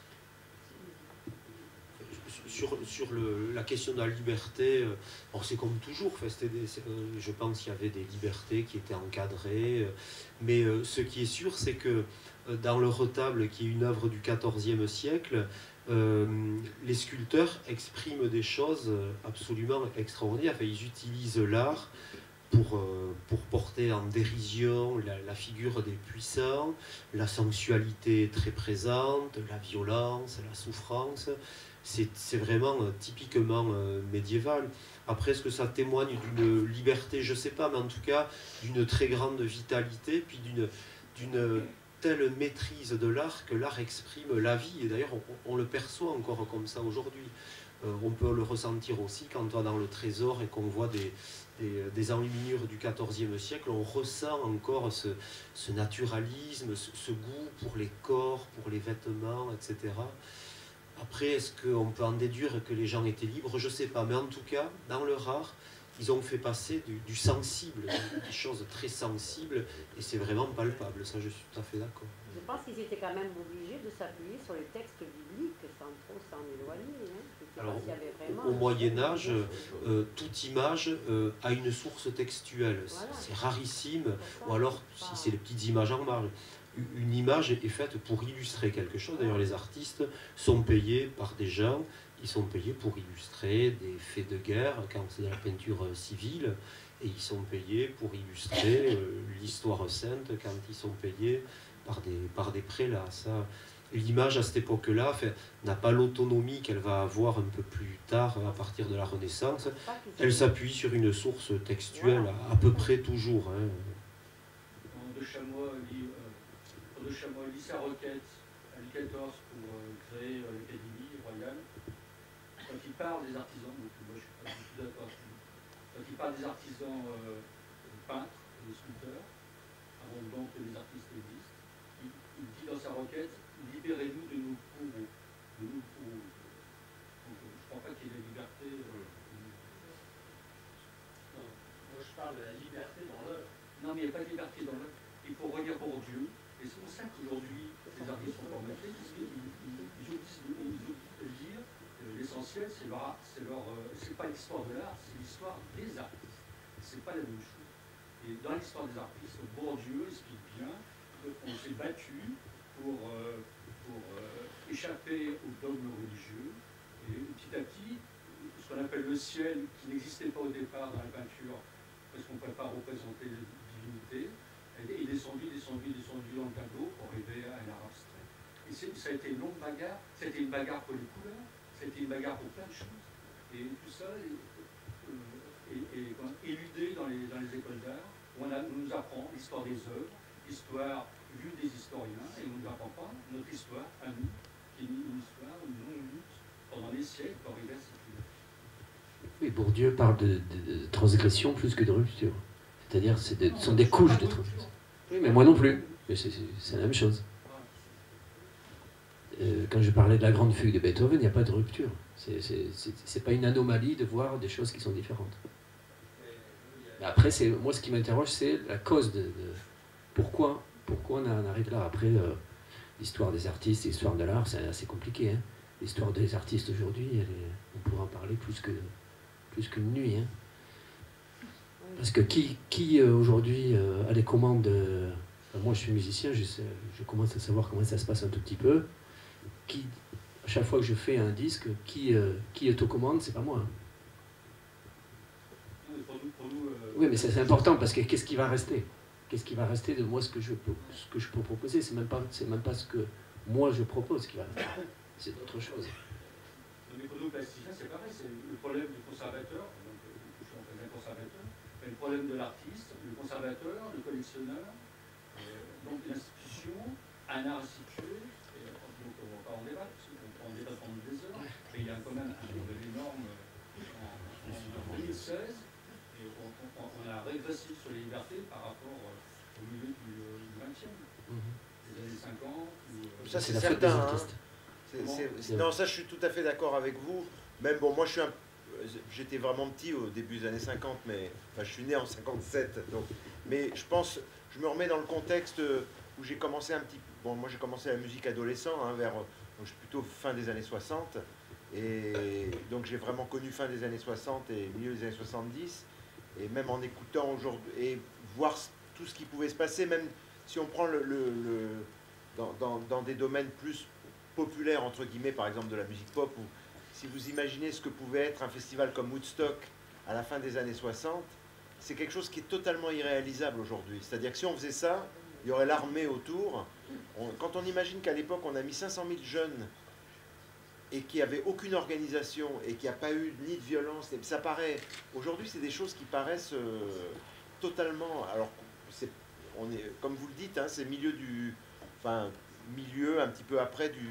[SPEAKER 1] Sur la question de la liberté, c'est comme toujours, je pense qu'il y avait des libertés qui étaient encadrées, mais ce qui est sûr, c'est que dans le retable, qui est une œuvre du XIVe siècle, les sculpteurs expriment des choses absolument extraordinaires. Enfin, ils utilisent l'art pour porter en dérision la figure des puissants, la sensualité très présente, la violence, la souffrance. C'est vraiment typiquement médiéval. Après, est-ce que ça témoigne d'une liberté? Je ne sais pas, mais en tout cas, d'une très grande vitalité, puis d'une telle maîtrise de l'art que l'art exprime la vie. Et d'ailleurs, on le perçoit encore comme ça aujourd'hui. On peut le ressentir aussi quand on va dans le trésor et qu'on voit des enluminures du XIVe siècle. On ressent encore ce naturalisme, ce goût pour les corps, pour les vêtements, etc. Après, est-ce qu'on peut en déduire que les gens étaient libres? Je ne sais pas, mais en tout cas, dans leur art, ils ont fait passer du sensible, des choses très sensibles, et c'est vraiment palpable, ça je suis tout à fait d'accord.
[SPEAKER 4] Je pense qu'ils étaient quand même obligés de s'appuyer sur les textes bibliques sans trop s'en éloigner.
[SPEAKER 1] Alors, au Moyen-Âge, toute image a une source textuelle, voilà. C'est rarissime, ou alors, si c'est les petites images en marge. Une image est faite pour illustrer quelque chose. D'ailleurs, les artistes sont payés par des gens, ils sont payés pour illustrer des faits de guerre, quand c'est de la peinture civile, et ils sont payés pour illustrer l'histoire sainte, quand ils sont payés par des prélats. L'image, à cette époque-là, n'a pas l'autonomie qu'elle va avoir un peu plus tard, à partir de la Renaissance. Elle s'appuie sur une source textuelle, à peu près toujours.
[SPEAKER 5] De Chamois lit sa requête à Louis XIV pour créer l'Académie royale. Quand il parle des artisans, donc moi je ne suis pas du tout d'accord avec lui, quand il parle des artisans peintres et des sculpteurs, avant donc que les artistes existent, il dit dans sa requête, libérez-nous de nos bourreaux. Donc je ne crois pas qu'il y ait la liberté. Non, moi je parle de la liberté dans l'œuvre. Non, mais il n'y a pas de liberté dans l'œuvre. Il faut relire Bourdieu. Et c'est pour ça qu'aujourd'hui, les artistes sont formatés, parce qu'ils disent dire l'essentiel, c'est pas l'histoire de l'art, c'est l'histoire des artistes. C'est pas la même chose. Et dans l'histoire des artistes, Bourdieu explique bien qu'on s'est battu pour échapper au dogme religieux, et petit à petit, ce qu'on appelle le ciel, qui n'existait pas au départ dans la peinture, parce qu'on ne pouvait pas représenter les divinités. Elle est descendue dans le tableau pour arriver à l'art abstrait. Et ça a été une longue bagarre, ça a été une bagarre pour les couleurs, ça a été une bagarre pour plein de choses. Et tout ça est éludé dans les écoles d'art, où on nous apprend l'histoire des œuvres, l'histoire vue des historiens, et on ne nous apprend pas notre histoire à nous, qui est une histoire, une longue lutte pendant des siècles pour arriver à cette lutte.
[SPEAKER 2] Oui, Bourdieu parle de transgression plus que de rupture. C'est-à-dire, ce sont des couches de transgression. Oui, mais moi non plus. Mais c'est la même chose. Quand je parlais de la grande fugue de Beethoven, il n'y a pas de rupture. C'est pas une anomalie de voir des choses qui sont différentes. Mais après, moi, ce qui m'interroge, c'est la cause de pourquoi on en arrive là. Après, l'histoire des artistes, l'histoire de l'art, c'est assez compliqué. Hein. L'histoire des artistes aujourd'hui, on pourra en parler plus qu'une nuit. Hein. Parce que qui aujourd'hui a les commandes moi, je suis musicien, je commence à savoir comment ça se passe un tout petit peu. À chaque fois que je fais un disque, qui est aux commandes, c'est pas moi. Hein. Oui, mais c'est important parce que qu'est-ce qui va rester? Qu'est-ce qui va rester de moi, ce que je peux proposer? C'est même pas ce que moi je propose qui va rester. C'est autre chose.
[SPEAKER 5] Mais pour nous, plasticiens, c'est pareil. C'est le problème du conservateur. Donc, je suis en fait un conservateur. Mais le problème de l'artiste, le conservateur, le collectionneur. Donc l'institution, un art institué. Donc on ne va pas en débattre, parce qu'on en débat pendant des heures. Mais il y a quand même un nouvel énorme en 2016. Et on a régressé sur les libertés par rapport au milieu du XXe, des années 50.
[SPEAKER 6] Ça, c'est certain. Non, ça, je suis tout à fait d'accord avec vous. Même, bon, moi, j'étais vraiment petit au début des années 50, mais enfin, je suis né en 57. Donc, mais je me remets dans le contexte où j'ai commencé un petit... Bon, moi, j'ai commencé la musique adolescent, hein, donc, je suis plutôt fin des années 60. Et donc, j'ai vraiment connu fin des années 60 et milieu des années 70. Et même en écoutant aujourd'hui, et voir tout ce qui pouvait se passer, même si on prend dans des domaines plus populaires, entre guillemets, par exemple de la musique pop, ou si vous imaginez ce que pouvait être un festival comme Woodstock à la fin des années 60, c'est quelque chose qui est totalement irréalisable aujourd'hui. C'est-à-dire que si on faisait ça, il y aurait l'armée autour. Quand on imagine qu'à l'époque, on a mis 500 000 jeunes et qu'il n'y avait aucune organisation et qu'il n'y a pas eu ni de violence, et ça paraît... Aujourd'hui, c'est des choses qui paraissent totalement... Alors, comme vous le dites, hein, c'est milieu un petit peu après du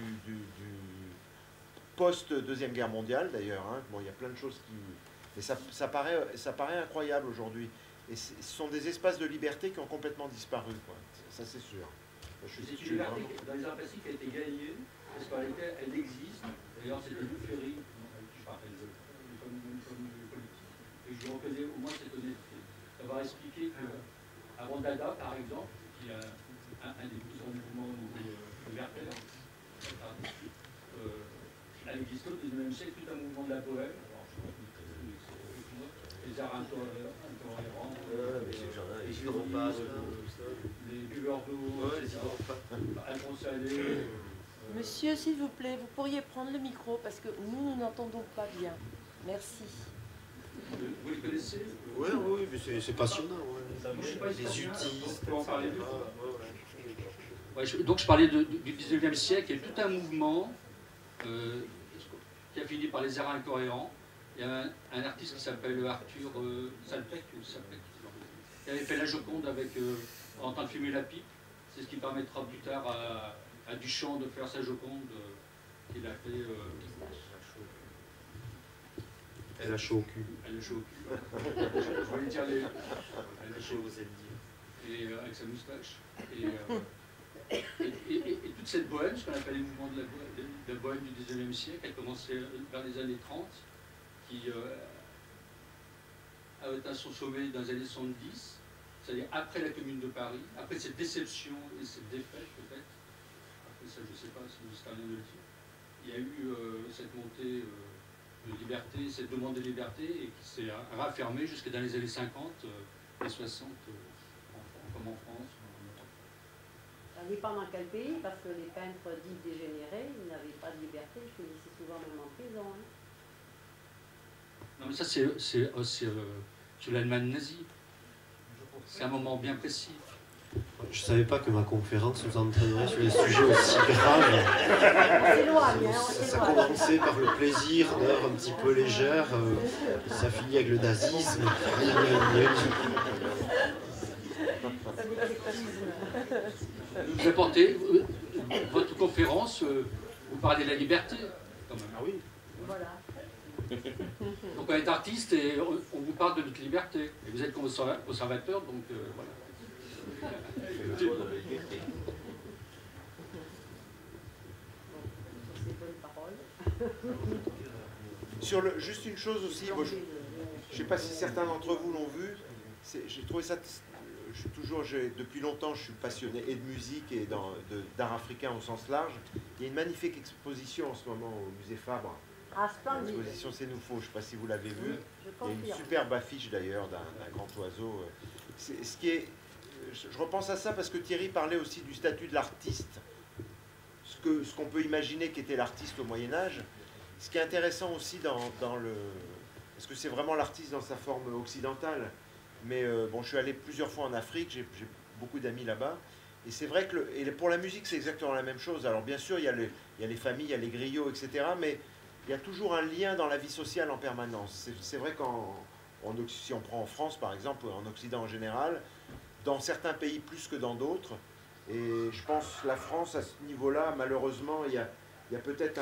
[SPEAKER 6] post-Deuxième Guerre mondiale, d'ailleurs. Hein. Bon, il y a plein de choses qui... Mais ça paraît incroyable aujourd'hui. Et ce sont des espaces de liberté qui ont complètement disparu, quoi. Ça, c'est sûr.
[SPEAKER 5] C'est une liberté dans les arts plastiques qui a été gagnée, parce qu'elle existe. D'ailleurs, c'était Lou Ferry, je rappelle, comme politique. Et je lui reconnais au moins cette honnêteté. D'avoir expliqué qu'avant Dada, par exemple, qui est un des plus grands mouvements de Werther, il existait au XIXe siècle tout un mouvement de la bohème. Les arts incohérents, les buveurs d'eau, inconsolés.
[SPEAKER 9] Monsieur, s'il vous plaît, vous pourriez prendre le micro parce que nous n'entendons pas bien. Merci.
[SPEAKER 5] Vous les connaissez?
[SPEAKER 1] Oui, mais c'est passionnant. Ouais. Les utistes,
[SPEAKER 5] donc je parlais du 19e siècle, il y a tout un mouvement qui a fini par les arts incohérents. Il y a un artiste qui s'appelle Arthur Salpec, qui avait fait la Joconde en train de fumer la pipe. C'est ce qui permettra plus tard à Duchamp de faire sa Joconde qu'il a fait.
[SPEAKER 1] Elle a chaud au cul.
[SPEAKER 5] Elle a chaud au cul. Je voulais dire elle a chaud aux ailes. Et avec sa moustache. Et toute cette bohème, ce qu'on appelle les mouvements de la bohème du 19e siècle, elle commençait vers les années 30, qui a atteint son sommet dans les années 70, c'est-à-dire après la Commune de Paris, après cette déception et cette défaite peut-être, après ça je ne sais pas si c'est historien de le dire, il y a eu cette montée de liberté, cette demande de liberté, et qui s'est raffermée jusque dans les années 50 et 60, comme en France.
[SPEAKER 4] Ça dépend dans quel pays, parce que les peintres dits dégénérés, ils n'avaient pas de liberté, ils finissaient souvent même en prison. Hein.
[SPEAKER 5] Non mais ça c'est sur l'Allemagne nazie. C'est un moment bien précis.
[SPEAKER 1] Je ne savais pas que ma conférence vous entraînerait sur des sujets aussi graves.
[SPEAKER 4] On s'éloigne, hein, on
[SPEAKER 1] Ça
[SPEAKER 4] s'éloigne.
[SPEAKER 1] commençait par le plaisir d'heures un petit peu légères, ça finit avec le nazisme.
[SPEAKER 5] Vous apportez votre conférence, vous parlez de la liberté, quand même.
[SPEAKER 6] Ah oui.
[SPEAKER 4] Voilà.
[SPEAKER 5] Donc on est artiste et on vous parle de notre liberté. Et vous êtes conservateur, donc voilà.
[SPEAKER 6] Juste une chose aussi, moi, je ne sais pas si certains d'entre vous l'ont vu, j'ai trouvé ça, depuis longtemps je suis passionné et de musique et d'art africain au sens large. Il y a une magnifique exposition en ce moment au musée Fabre.
[SPEAKER 4] Ah, splendide.
[SPEAKER 6] L'exposition C'est nous faux, je ne sais pas si vous l'avez vue.
[SPEAKER 4] Oui, je
[SPEAKER 6] Il y a une
[SPEAKER 4] confirme.
[SPEAKER 6] superbe affiche d'ailleurs d'un grand oiseau. Ce qui est, je repense à ça parce que Thierry parlait aussi du statut de l'artiste, ce qu'on peut imaginer qu'était l'artiste au Moyen-Âge. Ce qui est intéressant aussi parce que c'est vraiment l'artiste dans sa forme occidentale. Mais bon, je suis allé plusieurs fois en Afrique, j'ai beaucoup d'amis là-bas. Et c'est vrai que et pour la musique, c'est exactement la même chose. Alors bien sûr, il y a les familles, il y a les griots, etc. Mais il y a toujours un lien dans la vie sociale en permanence. C'est vrai si on prend en France, par exemple, ou en Occident en général, dans certains pays plus que dans d'autres. Et je pense que la France, à ce niveau-là, malheureusement, il y a peut-être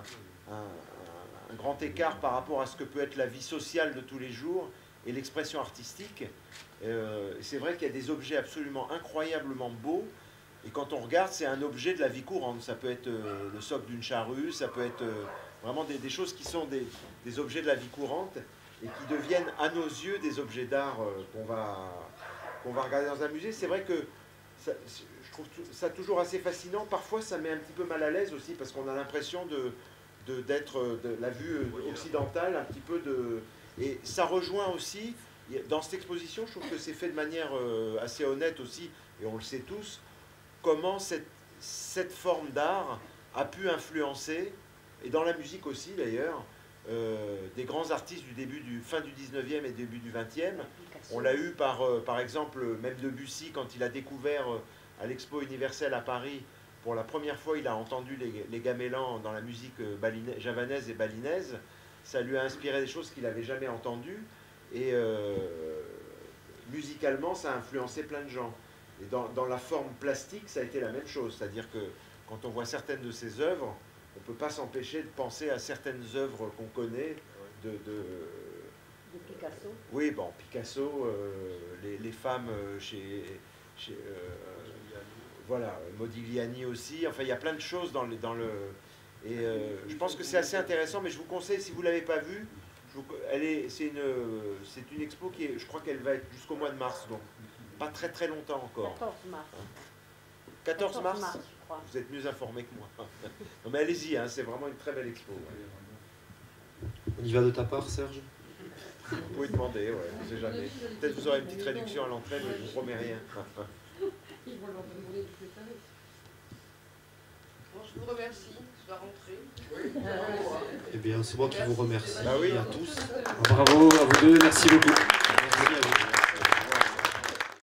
[SPEAKER 6] un grand écart par rapport à ce que peut être la vie sociale de tous les jours et l'expression artistique. C'est vrai qu'il y a des objets absolument incroyablement beaux, et quand on regarde, c'est un objet de la vie courante. Ça peut être le socle d'une charrue, ça peut être vraiment des choses qui sont des objets de la vie courante, et qui deviennent à nos yeux des objets d'art qu'on va regarder dans un musée. C'est vrai que je trouve ça toujours assez fascinant. Parfois, ça met un petit peu mal à l'aise aussi, parce qu'on a l'impression d'être de la vue occidentale, un petit peu Et ça rejoint aussi, dans cette exposition, je trouve que c'est fait de manière assez honnête aussi, et on le sait tous, comment cette forme d'art a pu influencer, et dans la musique aussi d'ailleurs, des grands artistes fin du 19e et début du 20e. On l'a eu par exemple, même Debussy, quand il a découvert à l'Expo universelle à Paris, pour la première fois, il a entendu les gamellans dans la musique javanaise et balinaise. Ça lui a inspiré des choses qu'il n'avait jamais entendues. Et musicalement, ça a influencé plein de gens. Et dans la forme plastique, ça a été la même chose. C'est-à-dire que quand on voit certaines de ses œuvres, on ne peut pas s'empêcher de penser à certaines œuvres qu'on connaît de
[SPEAKER 4] Picasso.
[SPEAKER 6] Oui, bon, Picasso, les femmes voilà, Modigliani aussi. Enfin, il y a plein de choses dans le... Et je pense que c'est assez intéressant, mais je vous conseille, si vous ne l'avez pas vue, c'est une expo qui est, je crois qu'elle va être jusqu'au mois de mars, donc pas très très longtemps encore.
[SPEAKER 4] 14 mars.
[SPEAKER 6] 14 mars,
[SPEAKER 4] je crois.
[SPEAKER 6] Vous êtes mieux informé que moi. Non mais allez-y, hein, c'est vraiment une très belle expo.
[SPEAKER 1] On y va de ta part, Serge?
[SPEAKER 6] Vous pouvez demander, ouais, on ne sait jamais. Peut-être vous aurez une petite réduction à l'entrée, mais je ne vous promets rien.
[SPEAKER 9] Bon, je vous remercie, je dois rentrer.
[SPEAKER 1] Eh bien, c'est moi qui vous remercie
[SPEAKER 6] Bah oui.
[SPEAKER 1] à tous.
[SPEAKER 2] Bravo à vous deux, merci beaucoup.